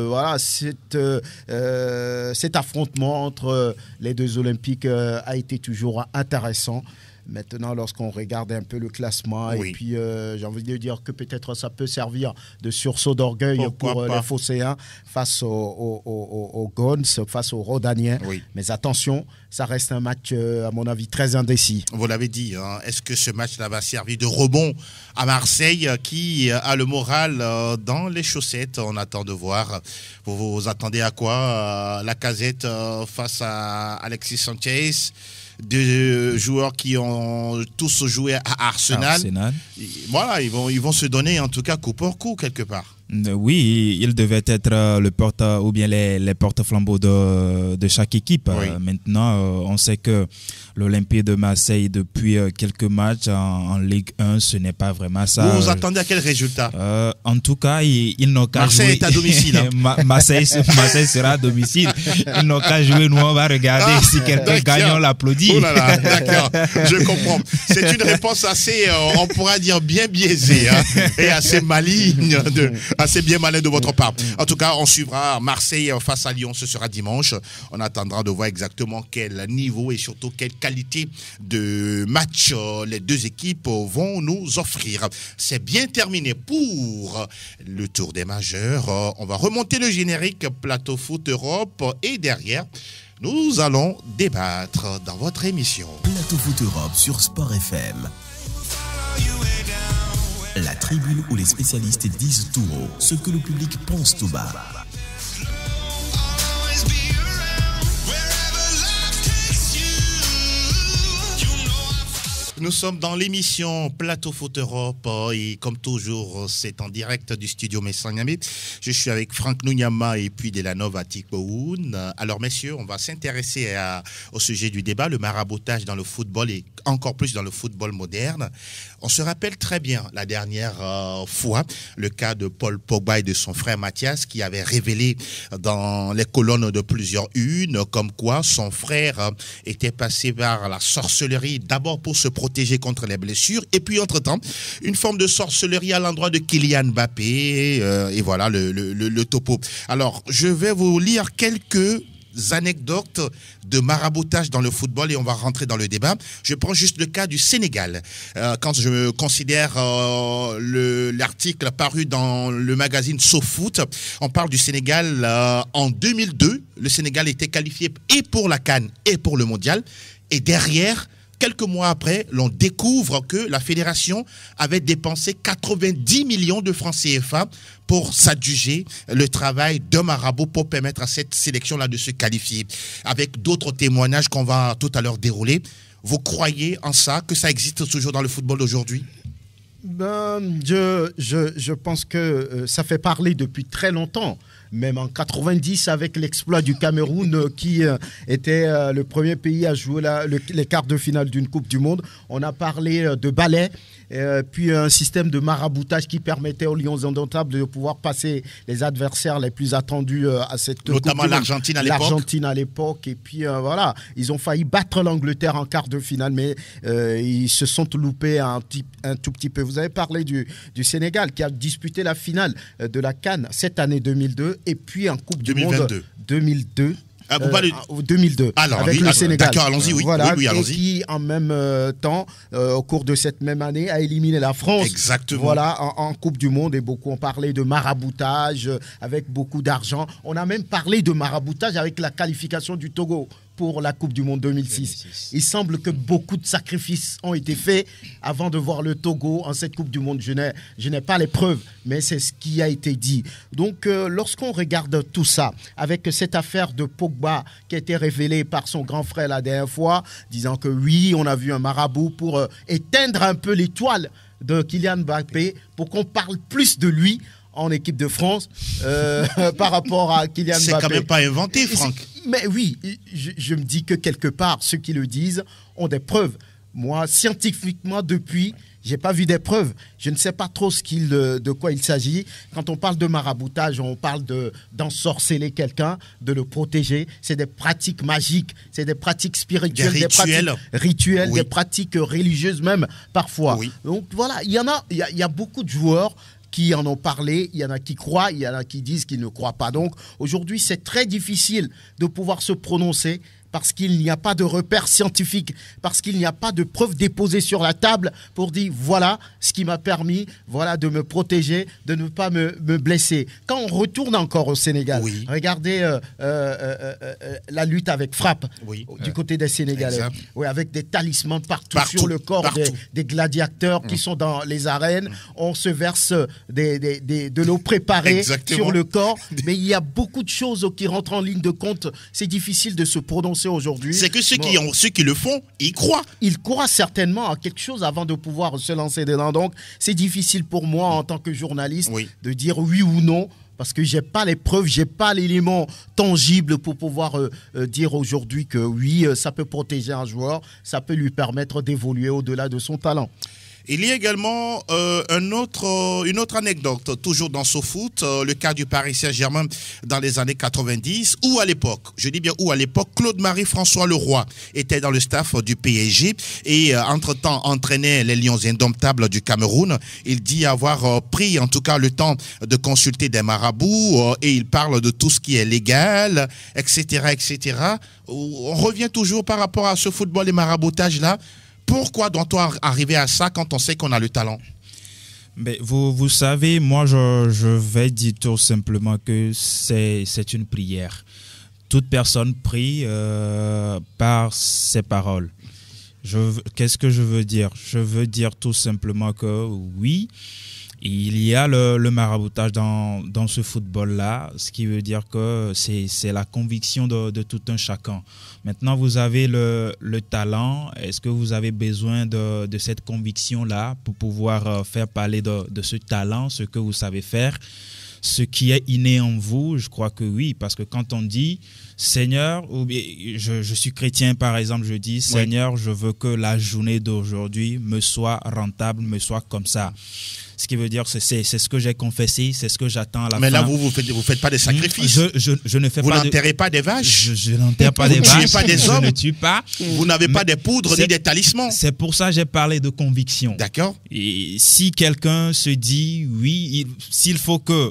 C: cet affrontement entre les deux Olympiques a été toujours intéressant. Maintenant, lorsqu'on regarde un peu le classement, et puis j'ai envie de dire que peut-être ça peut servir de sursaut d'orgueil pour les Phocéens face aux Gons, face aux Rodaniens. Oui. Mais attention, ça reste un match, à mon avis, très indécis.
B: Vous l'avez dit, hein, est-ce que ce match-là va servir de rebond à Marseille qui a le moral dans les chaussettes? On attend de voir. Vous attendez à quoi? Lacazette face à Alexis Sanchez, 2 joueurs qui ont tous joué à Arsenal. Voilà, ils vont se donner en tout cas coup pour coup quelque part.
D: Oui, il devait être le porte ou bien les porte-flambeaux de chaque équipe.
B: Oui.
D: Maintenant, on sait que l'Olympique de Marseille, depuis quelques matchs en Ligue 1, ce n'est pas vraiment ça.
B: Vous attendez à quel résultat?
D: En tout cas, ils n'ont qu'à jouer.
B: Marseille est à domicile. Hein.
D: Marseille sera à domicile. Ils n'ont qu'à jouer. Nous, on va regarder si quelqu'un gagne, on l'applaudit.
B: Oh là là, d'accord, je comprends. C'est une réponse assez, on pourra dire, bien biaisée, hein, et assez maligne, assez bien malin de votre part. En tout cas, on suivra Marseille face à Lyon, ce sera dimanche. On attendra de voir exactement quel niveau et surtout quelle qualité de match les deux équipes vont nous offrir. C'est bien terminé pour le tour des majeurs. On va remonter le générique Plateau Foot Europe et derrière, nous allons débattre dans votre émission.
A: Plateau Foot Europe sur Sport FM. La tribune où les spécialistes disent tout haut ce que le public pense tout bas.
B: Nous sommes dans l'émission Plateau Foot Europe et comme toujours, c'est en direct du studio Messanyamé. Je suis avec Franck Nounyama et puis Delanov Atikboun. Alors messieurs, on va s'intéresser au sujet du débat, le maraboutage dans le football et encore plus dans le football moderne. On se rappelle très bien la dernière fois le cas de Paul Pogba et de son frère Mathias qui avait révélé dans les colonnes de plusieurs unes comme quoi son frère était passé par la sorcellerie d'abord pour se protéger contre les blessures et puis entre-temps une forme de sorcellerie à l'endroit de Kylian Mbappé et voilà le topo. Alors je vais vous lire quelques anecdotes de maraboutage dans le football et on va rentrer dans le débat. Je prends juste le cas du Sénégal. Quand je considère l'article paru dans le magazine SoFoot, on parle du Sénégal en 2002. Le Sénégal était qualifié et pour la CAN et pour le Mondial. Et derrière, quelques mois après, l'on découvre que la fédération avait dépensé 90 millions de francs CFA pour s'adjuger le travail d'un marabout pour permettre à cette sélection-là de se qualifier. Avec d'autres témoignages qu'on va tout à l'heure dérouler, vous croyez en ça, que ça existe toujours dans le football d'aujourd'hui ?
C: Je pense que ça fait parler depuis très longtemps. Même en 90, avec l'exploit du Cameroun, qui était le premier pays à jouer les quarts de finale d'une Coupe du Monde. On a parlé de ballet, puis un système de maraboutage qui permettait aux Lions indomptables de pouvoir passer les adversaires les plus attendus à cette Coupe du Monde.
B: Notamment l'Argentine à l'époque.
C: L'Argentine à l'époque. Et puis voilà, ils ont failli battre l'Angleterre en quart de finale, mais ils se sont loupés un tout petit peu. Vous avez parlé du Sénégal qui a disputé la finale de la CAN cette année 2002. Et puis en Coupe
B: 2022.
C: du Monde 2002.
B: Ah, vous parlez...
C: 2002
B: alors,
C: avec le Sénégal.
B: D'accord, allons-y, oui.
C: Voilà,
B: oui, allons-y.
C: Et qui, en même temps, au cours de cette même année, a éliminé la France.
B: Exactement.
C: Voilà, en Coupe du Monde. Et beaucoup ont parlé de maraboutage avec beaucoup d'argent. On a même parlé de maraboutage avec la qualification du Togo pour la Coupe du Monde 2006. Il semble que beaucoup de sacrifices ont été faits avant de voir le Togo en cette Coupe du Monde. Je n'ai pas les preuves, mais c'est ce qui a été dit. Donc, lorsqu'on regarde tout ça, avec cette affaire de Pogba qui a été révélée par son grand frère la dernière fois, disant que oui, on a vu un marabout pour éteindre un peu l'étoile de Kylian Mbappé, pour qu'on parle plus de lui en équipe de France par rapport à Kylian Mbappé.
B: C'est quand même pas inventé, Franck.
C: Mais oui, je me dis que quelque part, ceux qui le disent ont des preuves. Moi, scientifiquement, depuis, je n'ai pas vu des preuves. Je ne sais pas trop de quoi il s'agit. Quand on parle de maraboutage, on parle d'ensorceler quelqu'un, de le protéger. C'est des pratiques magiques, c'est des pratiques spirituelles, des pratiques rituelles, oui. Des pratiques religieuses même, parfois. Oui. Donc voilà, il y a beaucoup de joueurs qui en ont parlé, il y en a qui croient, il y en a qui disent qu'ils ne croient pas. Donc aujourd'hui, c'est très difficile de pouvoir se prononcer parce qu'il n'y a pas de repères scientifiques, parce qu'il n'y a pas de preuves déposées sur la table pour dire voilà ce qui m'a permis de me protéger, de ne pas me blesser. Quand on retourne encore au Sénégal, oui. Regardez la lutte avec frappe du côté des Sénégalais. Oui, avec des talismans partout sur le corps des gladiateurs qui sont dans les arènes. On se verse de l'eau préparée sur le corps, mais il y a beaucoup de choses qui rentrent en ligne de compte. C'est difficile de se prononcer aujourd'hui.
B: C'est que ceux qui le font, ils croient.
C: Ils croient certainement à quelque chose avant de pouvoir se lancer dedans. Donc, c'est difficile pour moi, en tant que journaliste, de dire oui ou non, parce que je n'ai pas les preuves, je n'ai pas l'élément tangible pour pouvoir dire aujourd'hui que oui, ça peut protéger un joueur, ça peut lui permettre d'évoluer au-delà de son talent.
B: Il y a également une autre anecdote, toujours dans SoFoot, le cas du Paris Saint-Germain dans les années 90, où à l'époque, je dis bien où à l'époque, Claude-Marie François Leroy était dans le staff du PSG et entre-temps entraînait les Lions indomptables du Cameroun. Il dit avoir pris en tout cas le temps de consulter des marabouts et il parle de tout ce qui est légal, etc., etc. On revient toujours par rapport à ce football et maraboutage-là. Pourquoi doit-on arriver à ça quand on sait qu'on a le talent?
D: Mais vous savez, moi, je vais dire tout simplement que c'est une prière. Toute personne prie par ses paroles. Qu'est-ce que je veux dire? Je veux dire tout simplement que oui, il y a le maraboutage dans ce football-là, ce qui veut dire que c'est la conviction de tout un chacun. Maintenant, vous avez le talent. Est-ce que vous avez besoin de cette conviction-là pour pouvoir faire parler de ce talent, ce que vous savez faire, ce qui est inné en vous? Je crois que oui, parce que quand on dit Seigneur, ou bien je suis chrétien par exemple, je dis Seigneur, je veux que la journée d'aujourd'hui me soit rentable, me soit comme ça. Ce qui veut dire, c'est ce que j'ai confessé, c'est ce que j'attends à la fin.
B: Mais là, vous faites pas des sacrifices.
D: Je ne fais
B: vous
D: pas.
B: Vous n'enterrez pas des vaches.
D: Je n'enterre pas des vaches.
B: Vous ne tuez pas des hommes.
D: Je ne tue pas.
B: Vous n'avez pas des poudres ni des talismans.
D: C'est pour ça que j'ai parlé de conviction.
B: D'accord.
D: Et si quelqu'un se dit, oui, s'il faut que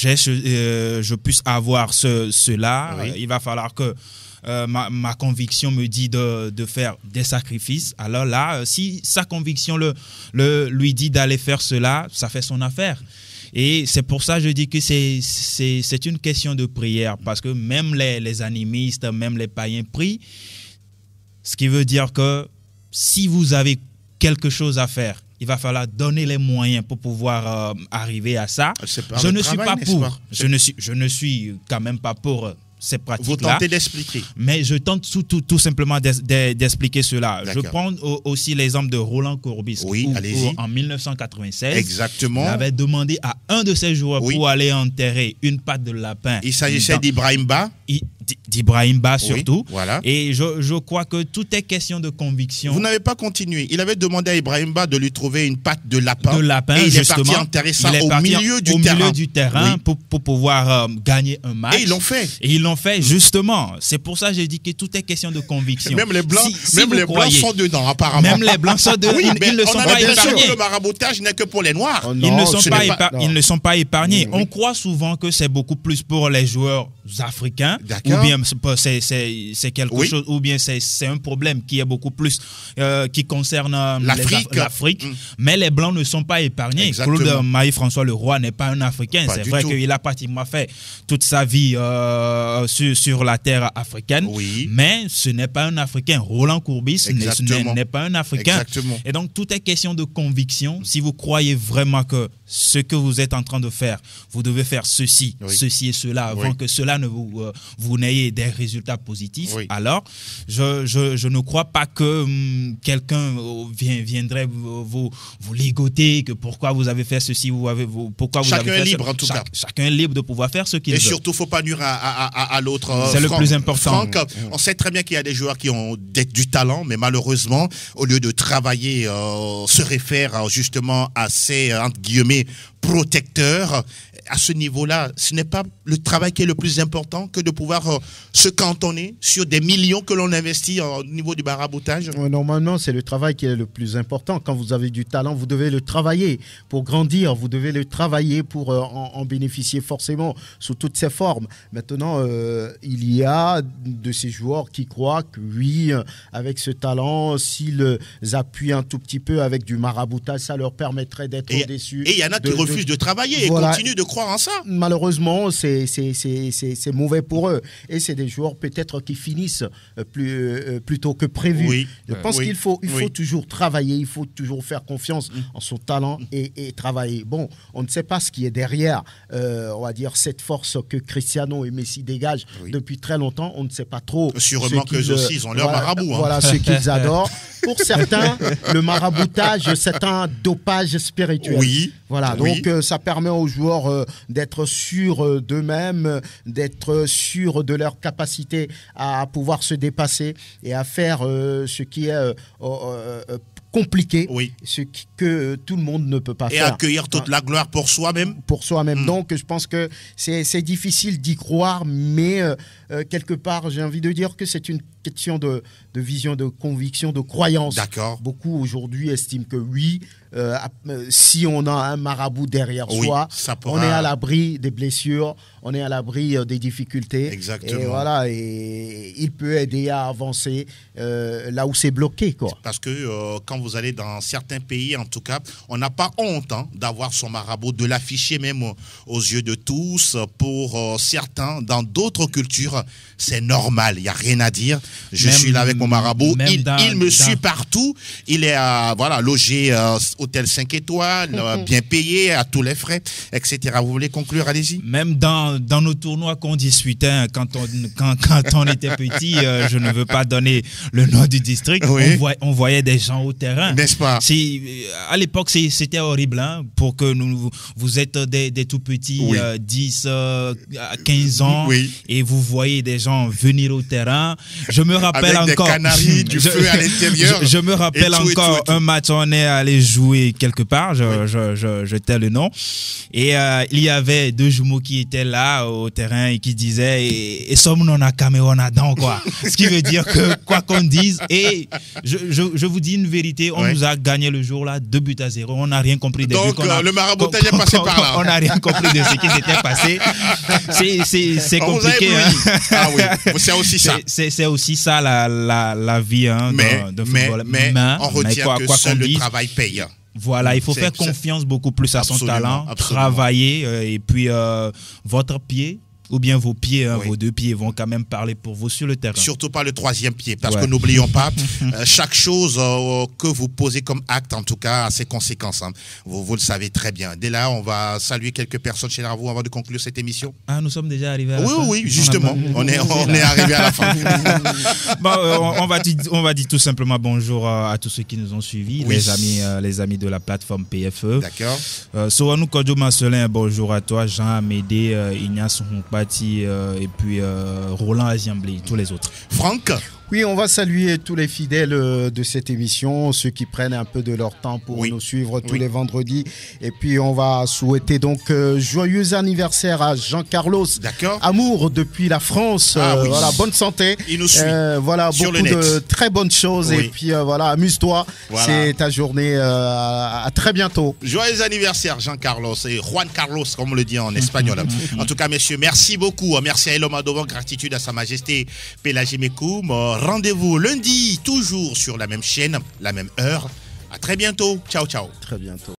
D: je puisse avoir cela, il va falloir que ma conviction me dit de faire des sacrifices. Alors là, si sa conviction lui dit d'aller faire cela, ça fait son affaire. Et c'est pour ça que je dis que c'est une question de prière, parce que même les animistes, même les païens prient, ce qui veut dire que si vous avez quelque chose à faire, il va falloir donner les moyens pour pouvoir arriver à ça. Je ne suis pas pour. Je ne suis quand même pas pour ces pratiques-là.
B: Vous tentez d'expliquer.
D: Mais je tente tout simplement d'expliquer cela. Je prends aussi l'exemple de Roland Courbis.
B: Oui, allez-y.
D: En 1996,
B: exactement.
D: Il avait demandé à un de ses joueurs pour aller enterrer une patte de lapin.
B: Il s'agissait d'Ibrahim Ba.
D: D'Ibrahim Ba surtout.
B: Oui, voilà.
D: Et je crois que tout est question de conviction.
B: Vous n'avez pas continué. Il avait demandé à Ibrahim Ba de lui trouver une patte de lapin.
D: Et il
B: est parti enterrer ça au milieu du terrain.
D: Pour pouvoir gagner un match.
B: Et ils l'ont fait.
D: Justement. C'est pour ça que j'ai dit que tout est question de conviction.
B: Même les Blancs, Blancs sont dedans, apparemment.
D: Même les Blancs sont dedans. Ils ne sont pas épargnés.
B: Le maraboutage n'est que pour les Noirs.
D: Ils ne sont pas épargnés. On croit souvent que c'est beaucoup plus pour les joueurs africains. Ou bien c'est quelque chose, ou bien c'est un problème qui est beaucoup plus qui concerne l'Afrique. Mais les Blancs ne sont pas épargnés.
B: Exactement.
D: Claude Marie-François Leroy n'est pas un Africain. C'est vrai qu'il a pratiquement fait toute sa vie sur la terre africaine. Mais ce n'est pas un Africain. Roland Courbis n'est pas un Africain.
B: Exactement.
D: Et donc tout est question de conviction. Si vous croyez vraiment que ce que vous êtes en train de faire, vous devez faire ceci et cela avant que cela ne vous n'ayez des résultats positifs, alors je ne crois pas que quelqu'un viendrait vous ligoter, que pourquoi vous avez fait ceci, pourquoi vous avez fait
B: Chacun est libre en tout cas.
D: Chacun est libre de pouvoir faire ce qu'il veut.
B: Et surtout, il ne faut pas nuire à l'autre.
D: C'est le plus important.
B: Franck, on sait très bien qu'il y a des joueurs qui ont du talent, mais malheureusement, au lieu de travailler, se réfèrent justement à ces, entre guillemets, protecteurs. À ce niveau-là, ce n'est pas le travail qui est le plus important que de pouvoir se cantonner sur des millions que l'on investit au niveau du maraboutage.
C: Normalement, c'est le travail qui est le plus important. Quand vous avez du talent, vous devez le travailler pour grandir. Vous devez le travailler pour en bénéficier forcément sous toutes ses formes. Maintenant, il y a de ces joueurs qui croient que oui, avec ce talent, s'ils appuient un tout petit peu avec du maraboutage, ça leur permettrait d'être au-dessus.
B: Et il y en a qui refusent de travailler et continuent de croire en ça.
C: Malheureusement, c'est mauvais pour eux. Et c'est des joueurs peut-être qui finissent plus tôt que prévu. Je pense qu'il faut toujours travailler, il faut toujours faire confiance en son talent et travailler. Bon, on ne sait pas ce qui est derrière, on va dire, cette force que Cristiano et Messi dégagent depuis très longtemps. On ne sait pas trop.
B: Sûrement qu'eux aussi, ils ont leur marabout.
C: Voilà ce qu'ils adorent. Pour certains, le maraboutage, c'est un dopage spirituel. Voilà, donc ça permet aux joueurs d'être sûrs d'eux-mêmes, d'être sûrs de leur capacité à pouvoir se dépasser et à faire ce qui est compliqué, ce que tout le monde ne peut pas faire.
B: Et accueillir toute la gloire pour soi-même.
C: Pour soi-même. Donc, je pense que c'est difficile d'y croire, mais quelque part, j'ai envie de dire que c'est une question de vision, de conviction, de croyance.
B: D'accord.
C: Beaucoup aujourd'hui estiment que oui, si on a un marabout derrière soi, on est à l'abri des blessures, on est à l'abri des difficultés.
B: Exactement.
C: Et voilà, et il peut aider à avancer là où c'est bloqué, quoi.
B: Parce que quand vous allez dans certains pays, en tout cas, on n'a pas honte d'avoir son marabout, de l'afficher même aux yeux de tous. Pour certains, dans d'autres cultures, c'est normal, il n'y a rien à dire. Je suis là avec mon marabout, il me suit partout. Il est logé hôtel 5 étoiles, bien payé, à tous les frais, etc. Vous voulez conclure, allez-y.
D: Même dans nos tournois qu'on disputait quand on était petit, je ne veux pas donner le nom du district, on voyait des gens au terrain.
B: N'est-ce pas?
D: À l'époque, c'était horrible pour que vous êtes des tout petits, 10 à 15 ans, et vous voyez des gens venir au terrain. Je me rappelle
B: avec
D: encore.
B: Des canaris, du feu à l'intérieur.
D: Je me rappelle encore un match, on est allé jouer quelque part, je tais le nom, et il y avait deux jumeaux qui étaient là au terrain et qui disaient et sommes non à Cameroun dans quoi. Ce qui veut dire que quoi qu'on dise, et je vous dis une vérité, on nous a gagné le jour là 2-0, on n'a rien compris des
B: donc le maraboutage est passé par là.
D: On n'a rien compris de ce qui s'était passé. C'est compliqué.
B: Ah oui, c'est aussi ça.
D: C'est aussi ça la vie de football.
B: Mais on retient que seul le travail paye.
D: Voilà, il faut faire confiance beaucoup plus à son talent, travailler, et puis votre pied ou bien vos pieds,
B: Oui.
D: vos 2 pieds vont quand même parler pour vous sur le terrain.
B: Surtout pas le 3e pied, parce
D: Ouais.
B: que n'oublions pas, chaque chose que vous posez comme acte, en tout cas, a ses conséquences. Hein. Vous le savez très bien. Dès là, on va saluer quelques personnes chez Narvo avant de conclure cette émission.
D: Ah, nous sommes déjà arrivés à la
B: Oui,
D: fin.
B: oui, justement. On est arrivé à la fin.
D: Bon, on va dire tout simplement bonjour à tous ceux qui nous ont suivis,
B: Oui.
D: les amis de la plateforme PFE.
B: D'accord.
D: Soanou Kodjo Marcelin, bonjour à toi, Jean Amédée, Ignace Hunkpati et puis Roland Aziambli, tous les autres.
B: Franck,
C: Oui, on va saluer tous les fidèles de cette émission, ceux qui prennent un peu de leur temps pour
B: Oui.
C: nous suivre tous
B: Oui.
C: les vendredis. Et puis, on va souhaiter donc joyeux anniversaire à Jean-Carlos.
B: d'accord.
C: Amour depuis la France.
B: Ah oui.
C: Voilà, bonne santé.
B: Il nous suit.
C: Voilà,
B: sur
C: beaucoup
B: le net.
C: de très bonnes choses.
B: Oui.
C: Et puis, voilà, amuse-toi.
B: Voilà.
C: C'est ta journée. À très bientôt.
B: Joyeux anniversaire, Jean-Carlos et Juan Carlos, comme on le dit en espagnol. En tout cas, messieurs, merci beaucoup. Merci à Elom Adovan, gratitude à Sa Majesté Pelagé Mekoum. Rendez-vous lundi, toujours sur la même chaîne, la même heure. À très bientôt. Ciao, ciao.
C: Très bientôt.